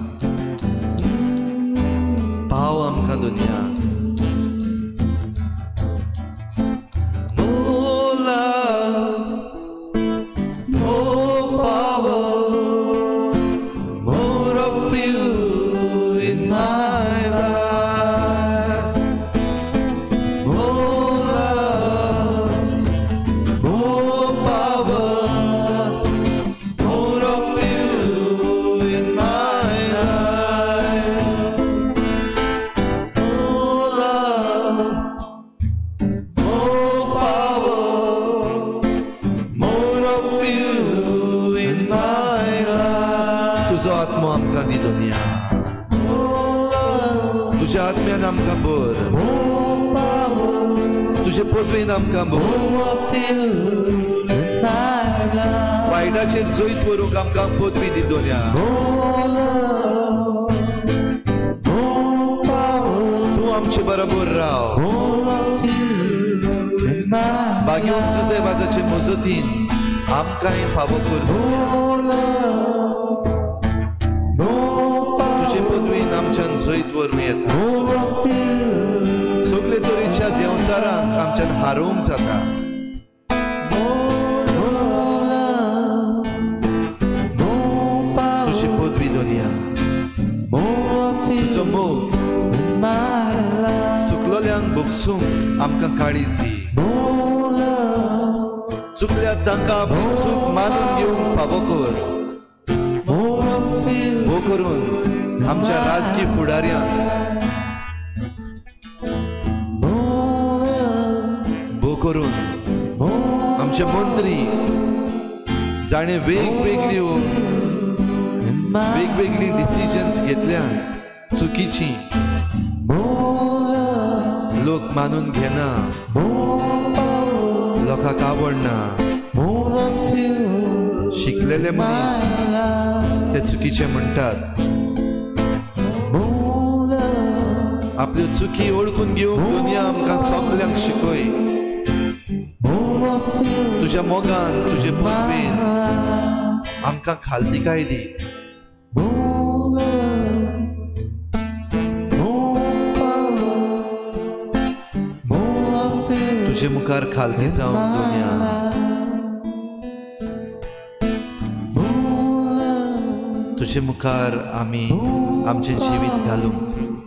पाव आमकां दुनिया. आमकां भर, तुजे पदवेन आमकां भर, वायटाचेर जैत व्हरूंक आमकां पदवी दी दोनया. तूं आमचे बरोबर राव. बागेवन तुजे वाजाचे मजतीन आमकांय फावो कर. तुजे पदवेन आमच्यान जैत व्हरूं येता. सगळे तरेच्या देंवचारांक आमच्यान हारोवंक जाता. तुजी पदवी दोनया. तुजो मोग चुकलोल्यांक भोगसूंक आमकां काळीज दी. चुकल्यात तांकां आपली चूक मानून घेवंक फावो कर. भो करून आमच्या राजकीय फुडाऱ्यांक, भो करून आमचे मंत्री जाणे वेगवेगळ्यो वेगवेगळी डिसिजन्स घेतल्यात चुकीची, लोक मानून घेना, लोकांक आवडना. शिकलेले मनीस ते चुकीचे म्हणटात. आपल्यो चुकी ओळखून घेवंक दुनिया आमकां सगल्यांक शिकय. तुज्या मोगान तुजे पदवेन आमकां खालतिकाय दी. तुजे मुखार खालती जावन दुनिया. तुजे मुखार आमी आमचें जिवीत घालूंक,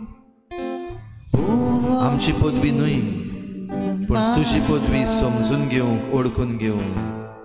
आमची पदवी न्हय पूण तुजी पदवी समजून घेवंक, ओळखून घेवंक.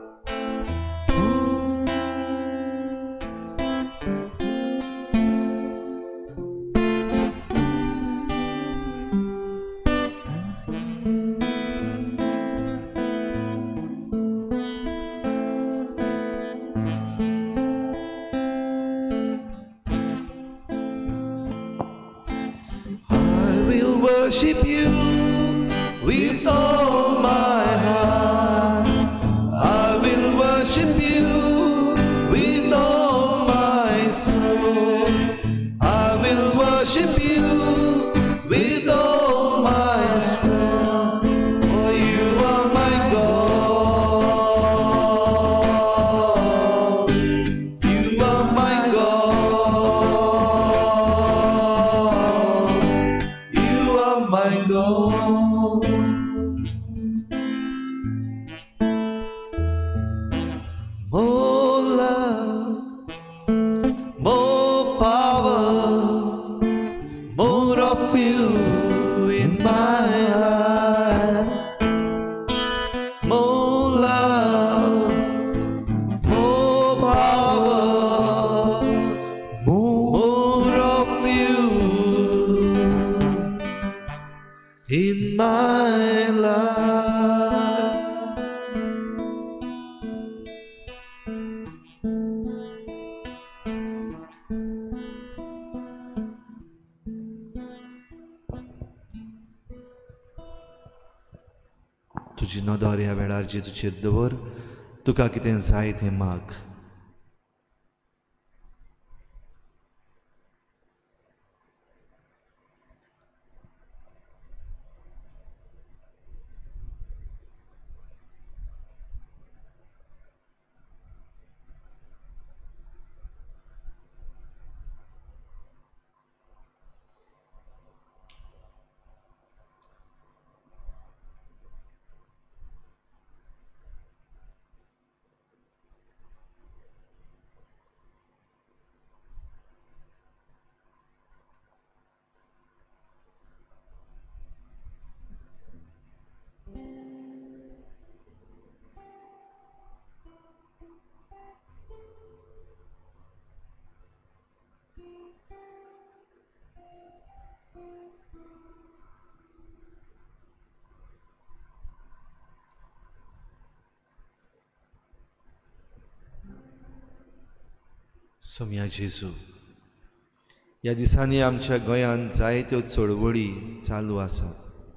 Worship you with all my heart. I will worship you with all my soul. I will worship you with all my strength. For you are my God. You are my God. My God. More love, more power, more of you in my life. More love, more power, more of you in my life. तुजी नदर ह्या वेळार जेजूचेर दवर. तुका कितें जाय तें माग. Somia Jesu, ह्या दिसांनी आमच्या गोंयांत जायत्यो चळवळी चालू आसात.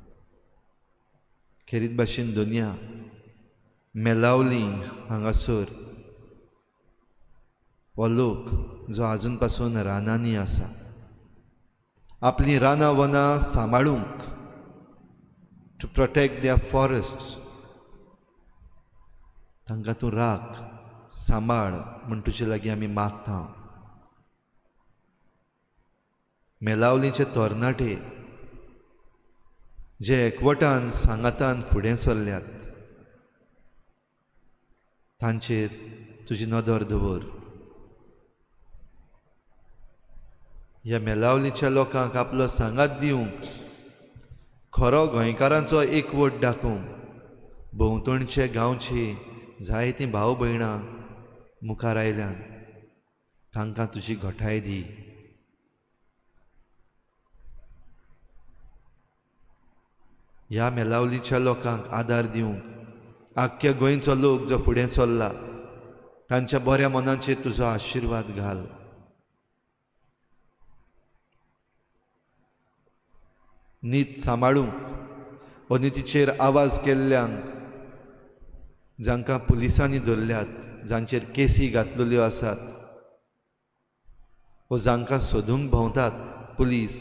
खेरीत भाशेन दुनिया मेलावली हांगासर हो लोक जो आजून पासून रानांनी आसा, आपली रानां वनां सांबाळूंक, टू प्रोटेक्ट देयर फॉरेस्ट्स, तांकां तूं राख, सांबाळ म्हूण तुजे लागीं आमी मागता. मेलावलीचे तरणाटे जे एकवटान सांगातान फुडें सरल्यात, तांचेर तुजी नदर दवर. ह्या मेलावलीच्या लोकांक आपलो सांगात दिवंक, खरो गोंयकारांचो एकवट दाखोवंक भोंवतणचे गांवची जायतीं भाव भयणां मुखार आयल्यान तांकां तुजी घोटाय दी. ह्या मेलावलीच्या लोकांक आदार दिवंक आख्ख्या गोंयचो लोक जो फुडें सरला, तांच्या बऱ्या मनाचेर तुजो आशिर्वाद घाल. नीत सांबाळूंक, अनितीचेर आवाज केल्ल्यांक, जांकां पुलिसांनी धरल्यात, जांचेर केसी घातलेल्यो आसात, वा जांकां सोदूंक भोंवतात पुलीस,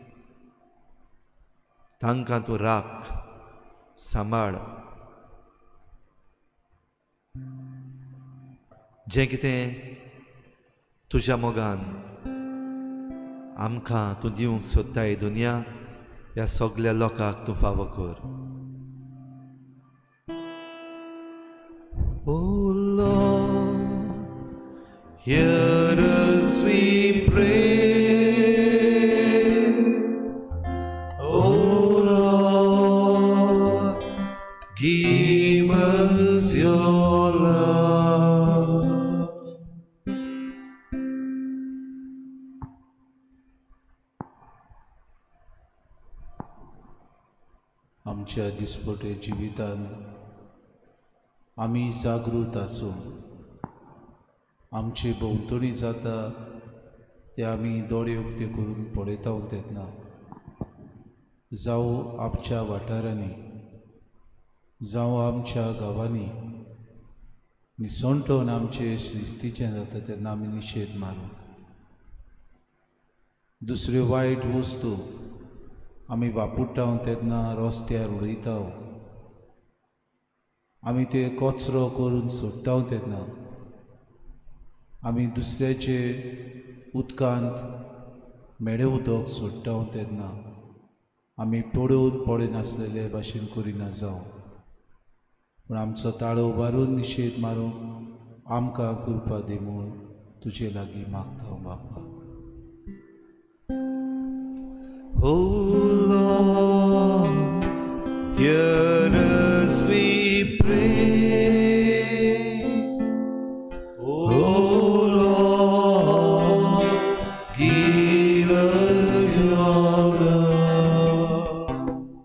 तांकां तूं राख, सांबाळ. जें कितें तुज्या मोगान आमकां तूं दिवंक सोदता ही दुनिया, ह्या सगल्या लोकांक तूं फावो कर. Oh Lord, hear us we pray. Oh Lord, give us your love. आमच्या दिसपटे जिवितान आमी जागृत आसूं, आमचे भोंवतणी जाता ते आमी दोळे उक्ते करून पळयता तेन्ना, जावं आमच्या वाठारांनी, जावं आमच्या गांवांनी निसंटोन आमचे श्रिस्तीचें जाता तेन्ना आमी निशेध मारूंक, दुसऱ्यो वायट वस्तू आमी वापरता तेन्ना रस्त्यार उडयता, आमी ते कचरो करून सोडटा तेन्ना, आमी दुसऱ्याचे उदकांत मेडे उदक सोडटा तेन्ना आमी पडून पडे नासलेले भाशेन करिना जावं. पूण आमचो ताळो उबारून निशेध मारूंक आमकां कृपा दी म्हूण तुजे लागीं मागता बापा. Oh Lord, hear us we pray. Oh Lord, give us your love.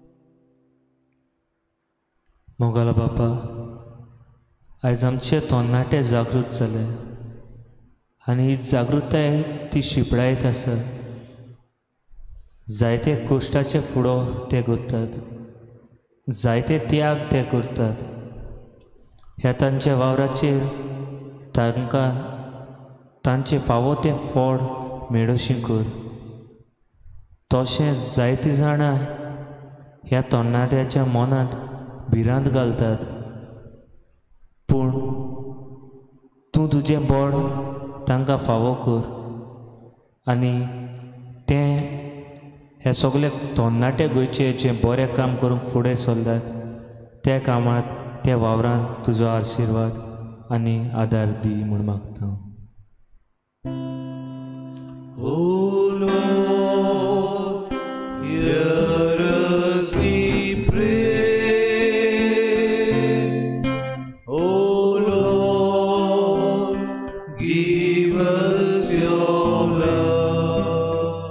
मोगाला बापा, आयज आमचे तरणाटे जागृत जाले आनी ही जागृताय ती शिपडायत आसा. जायते कश्टाचे फुडो ते करतात, जायते त्याग ते करतात. ह्या तांच्या वावराचेर तांकां तांचे फावो तें फळ मेळोशी कर. तशें जायतीं जाणां ह्या तरणाट्याच्या मनांत भिरांत घालतात, पूण तूं तुजें बळ तांकां फावो कर आनी तें हे सगळे तरणाटे गोंयचे जे बरें काम करूंक फुडें सरल्यात त्या कामांत त्या वावरांत तुजो आशिर्वाद आनी आदार दी म्हूण मागता. Oh Lord, hear us we pray. Oh Lord, give us your love.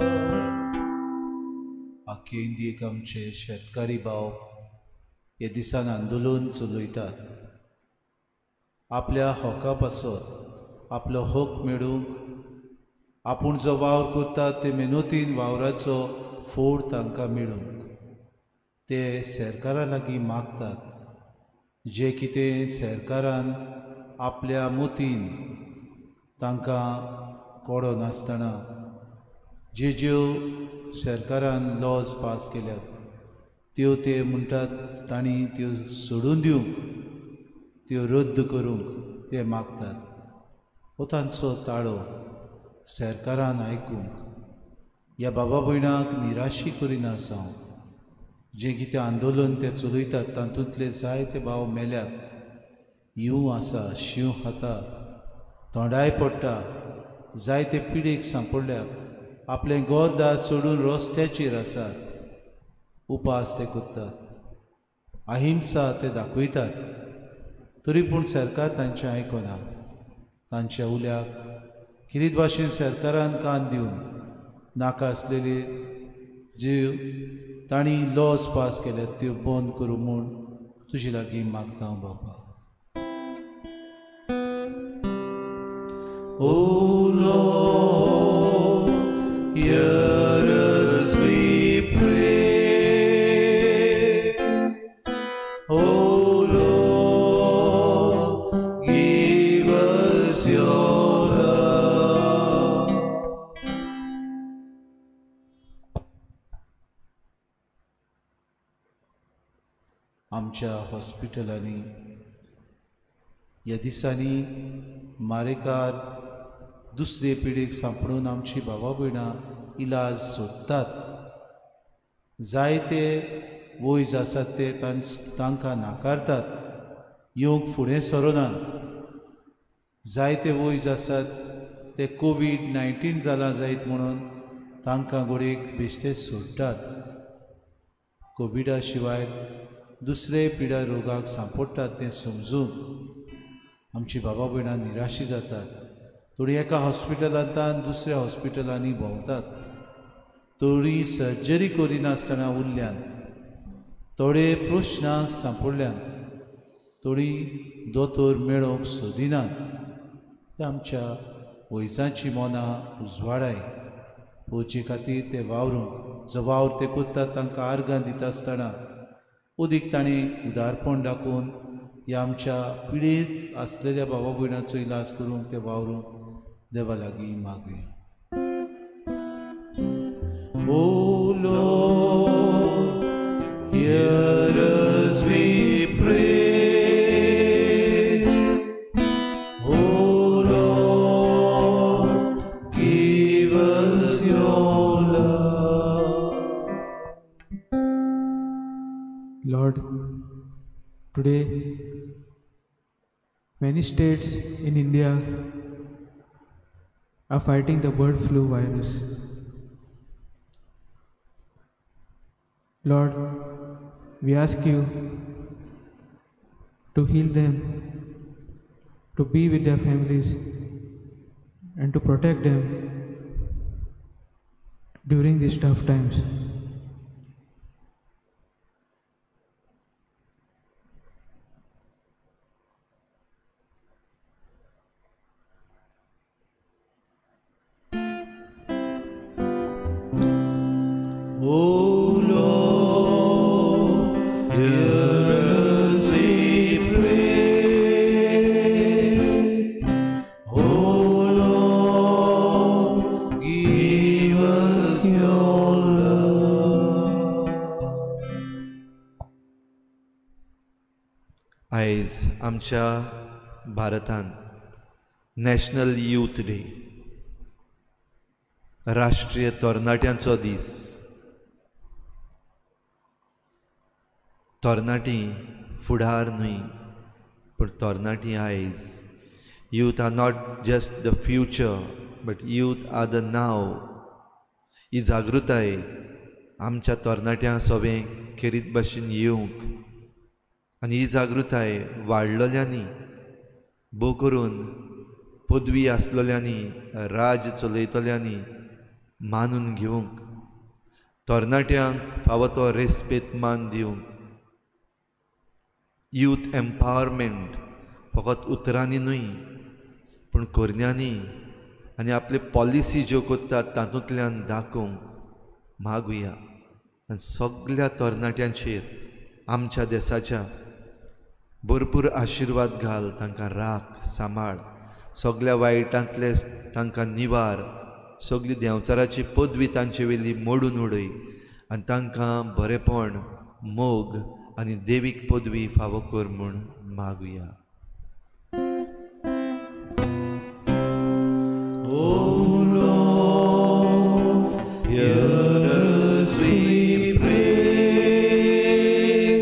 आख्खे इंडियेक आमचे शेतकारी भाव हे दिसान आंदोलन चलयतात. आपल्या हक्का पासत आपलो हक मेळूंक आपूण जो वावर करतात ते मेहनतीन वावराचो फोड तांकां मेळूंक ते सरकारा लागीं मागतात। जे कितें सरकारान आपल्या मोतीन तांकां कोडो नासतना ज्यो ज्यो सरकारान लॉज पास केल्यात त्यो ते म्हणटात तांणी त्यो सोडून दिवंक, त्यो रद्द करूंक ते मागतात। हो तांचो ताळो सरकारान आयकूंक ह्या बाबा भयणांक निराशी करिना जावं। जें कितें आंदोलन ते चलयतात तातूंतले जायते भाव मेल्यात, यूं आसा, शिव खाता, तोंडाय पडटा, जायते पिडेक सांपडल्यात, आपलें घर दार सोडून रस्त्याचेर आसात, उपास ते करतात, अहिंसा ते दाखयतात, तरी पूण सरकार तांचें आयकना। तांच्या उल्याक किरीत भाशेन सरकारान कान दिवन नाका आसलेले ज्यो तांणी लॉज पास केल्यात त्यो बंद करूं म्हूण तुजे लागीं मागता हांव बाबा। O Lord, hear us we pray. O Lord, give us your love. आमच्या हॉस्पिटलांनी ह्या दिसांनी मारेकार दुसरे पिडेक सांपडून आमची भावा भयणां इलाज सोदतात। जायते वयज आसात ते तांकां नाकारतात, येवंक फुडें सरोनात। जायते वयज आसात ते कोवीड नायन्टीन जाला जायत म्हणून तांकां गोडेक बेश्टेच सोडटात। कोविडा शिवाय दुसरे पिडा रोगाक सांपडटात तें समजून आमची बाबा भयणां निराशी जातात। थोडी एका हॉस्पिटलांतल्यान दुसऱ्या हॉस्पिटलांनी भोंवतात, थोडी सर्जरी करिनासतना उरल्यान, थोडे प्रश्नाक सांपडल्यान, थोडी दोतोर मेळोवंक सोदिनात। ते आमच्या वयसांची मोनां उजवाडाय पोवचे खातीर ते वावरूंक जो वावर ते करतात तांकां आर्गां दिता आसतना उदीक तांणी उदारपण दाखोवन ह्या आमच्या पिडेंत आसलेल्या भावा भयणांचो इलाज करूंक ते वावरूंक देवा लागीं मागुया। O Lord, hear us we pray. O Lord, give us your love. Lord, today many states in India are fighting the bird flu virus. Lord, we ask you to heal them, to be with their families, and to protect them during these tough times. O Lord, hear us we pray. O Lord, give us your love. आयज आमच्या भारतांत national youth day, राष्ट्रीय तरणाट्यांचो दीस। तरणाटी फुडार न्हय पूण तरणाटी आयज। Youth are not just the future but youth are the now. ही जागृताय आमच्या तरणाट्यां सवें खेरीत भाशेन येवंक आनी ही जागृताय वाडलेल्यांनी भोव करून पदवी आसलेल्यांनी राज चलयतल्यांनी मानून घेवंक, तरणाट्यांक फावो तो रेस्पेत मान दिवंक। यूथ एम्पावरमेंट फकत उतरांनी न्हय पूण करण्यांनी आनी आपले पॉलिसी ज्यो करतात तातूंतल्यान दाखोवंक मागुया आनी सगळ्या तरणाट्यांचेर आमच्या देशाच्या भरपूर आशिर्वाद घाल, तांकां राख सांबाळ, सगळ्या वायटांतले तांकां निवार, सगळी देंवचाराची पदवी तांचे वेली मोडून उडय आनी तांकां बरेपण, मोग आनी देवीक पदवी फावो कर म्हूण मागुया. Oh Lord, hear us we pray.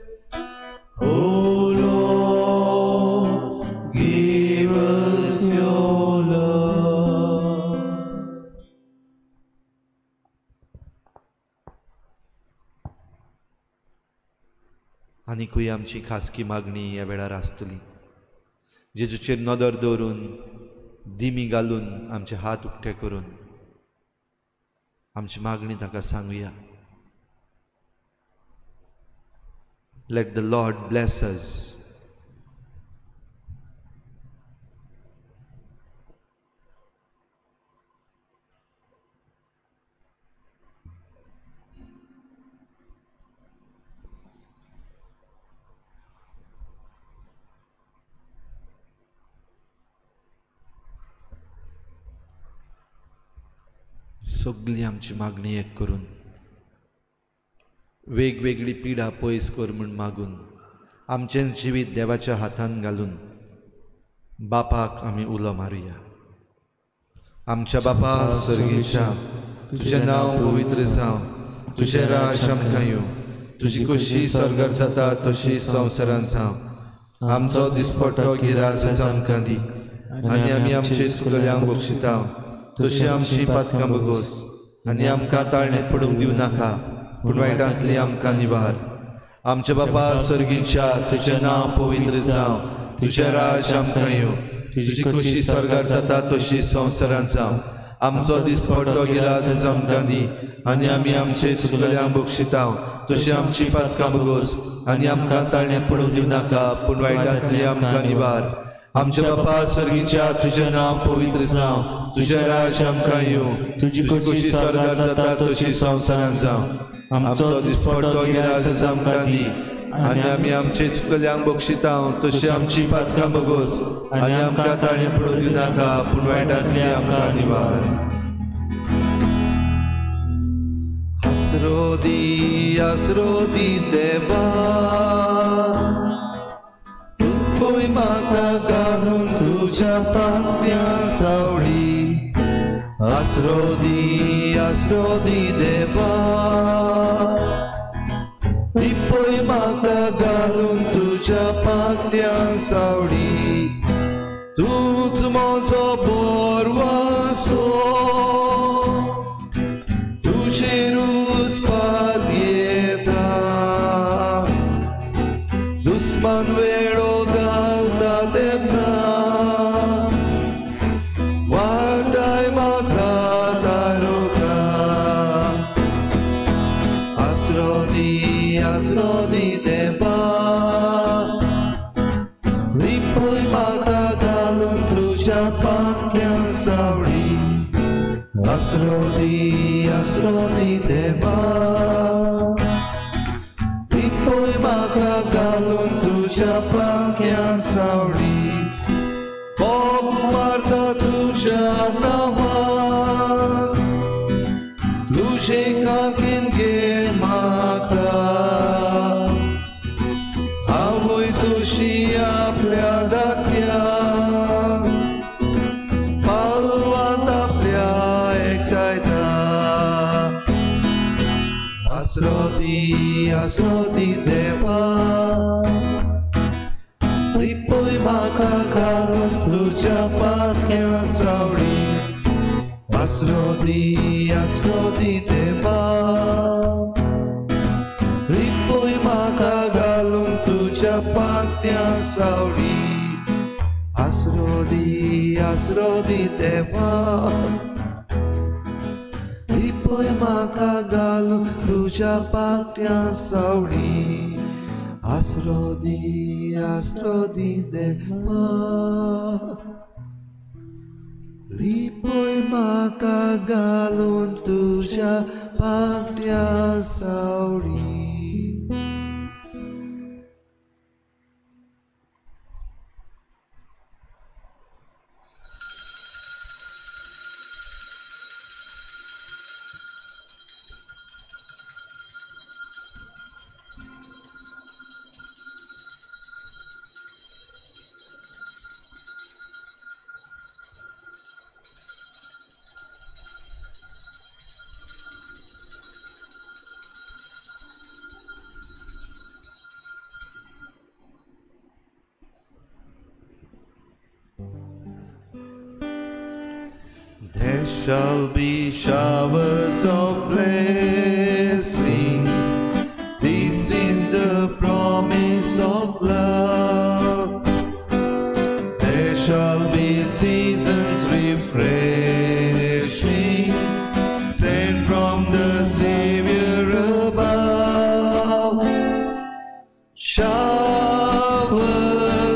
Oh Lord, give us your love. आनीकूय आमची खासगी मागणी ह्या वेळार आसतली. जेजूचेर नदर दवरून दिमी घालून आमचे हात उक्ते करून आमची मागणी ताका सांगुया. Let the Lord bless us. सगळी आमची मागणी एक करून वेगवेगळी पिडा पयस कर म्हूण मागून आमचें जिवीत देवाच्या हातान घालून बापाक आमी उलो मारुया. आमच्या बापा सर्गेच्या, तुजें नांव पवित्र जावं, तुजें राज आमकां येवं, तुजी कशी स्वर्गार जाता तशी संवसारांत जावं. आमचो दिसपट्टो गिराज आमकां दी आनी आमी आमचे चुकल्यांक बक्षिता तशी आमची पातकां बगोस आनी आमकां ताळणेत पडूंक दिवं नाका पूण वायटांतली आमकां निवार. आमच्या बापा सर्गीच्या, तुजें नांव पवित्र जावं, तुजें राज आमकां येवं, तुजी कशी स्वर्गार जाता तशी संवसारांत जावं. आमचो दिसपट्टो गिराज आमकां दी आनी आमी आमचे चुकल्यांक बक्षिता तशी आमची पातकां बगोस आनी आमकां ताळणेत पडूंक दिवं नाका पूण वायटांतली आमकां निवार. आमच्या बापा सर्गीच्या, तुजें नांव पवित्र जावं, तुजें राज आमकां येवं, तुजी कशी स्वर्गार जाता तशी संवसारांत जावं. आमचो दिसपट्टो गिराज आमकां दी आनी आमी आमचे चुकल्यांक बक्षिता तशी आमची पातकां बगोस आनी आमकां ताळणेत पडूंक दिवं नाका पूण वायटांतली आमकां निवार. आसरो दी, आसरो दी देवा, पळय म्हाका घालून तुज्या पांखऱ्यां सावळी. आसरो दी, आसरो दी देवा, पळय म्हाका घालून तुज्या पांखऱ्यां सावळी. तूंच म्हजो बोरवासो, तुजेरूच पात येता. दुस्मान वेळो घालता तेन्ना वाटाय म्हाका दारोगा. आसरो दी, आसरो दी देवा, पळय म्हाका घालून तुज्या पांखऱ्यां सावळी. आसरो दी, आसरो दी देवा, पळय म्हाका घालून तुज्या पांखऱ्यां सावळी. बोब मारता तुज्या नांवान, तुजे काकीन घे म्हाका. आवय जोशी आपल्या धाकट्याक पालवान आपल्या एकटायता. आसरो दी, आसरो दी देवा, पळय म्हाका घालून तुज्या पांखऱ्यां सावळी. आसरो दी, आसरो दी देवा, पळय म्हाका घालून तुज्या पांखऱ्यां सावळी. आसरो दी, आसरो दी देवा, पळय म्हाका घालून तुज्या पांखऱ्यां सावळी. आसरो दी, आसरो दी देवा, Lipoy makagalon tuja pagdia sauri. There shall be showers of blessing. This is the promise of love. There shall be seasons refreshing, sent from the Savior above. Showers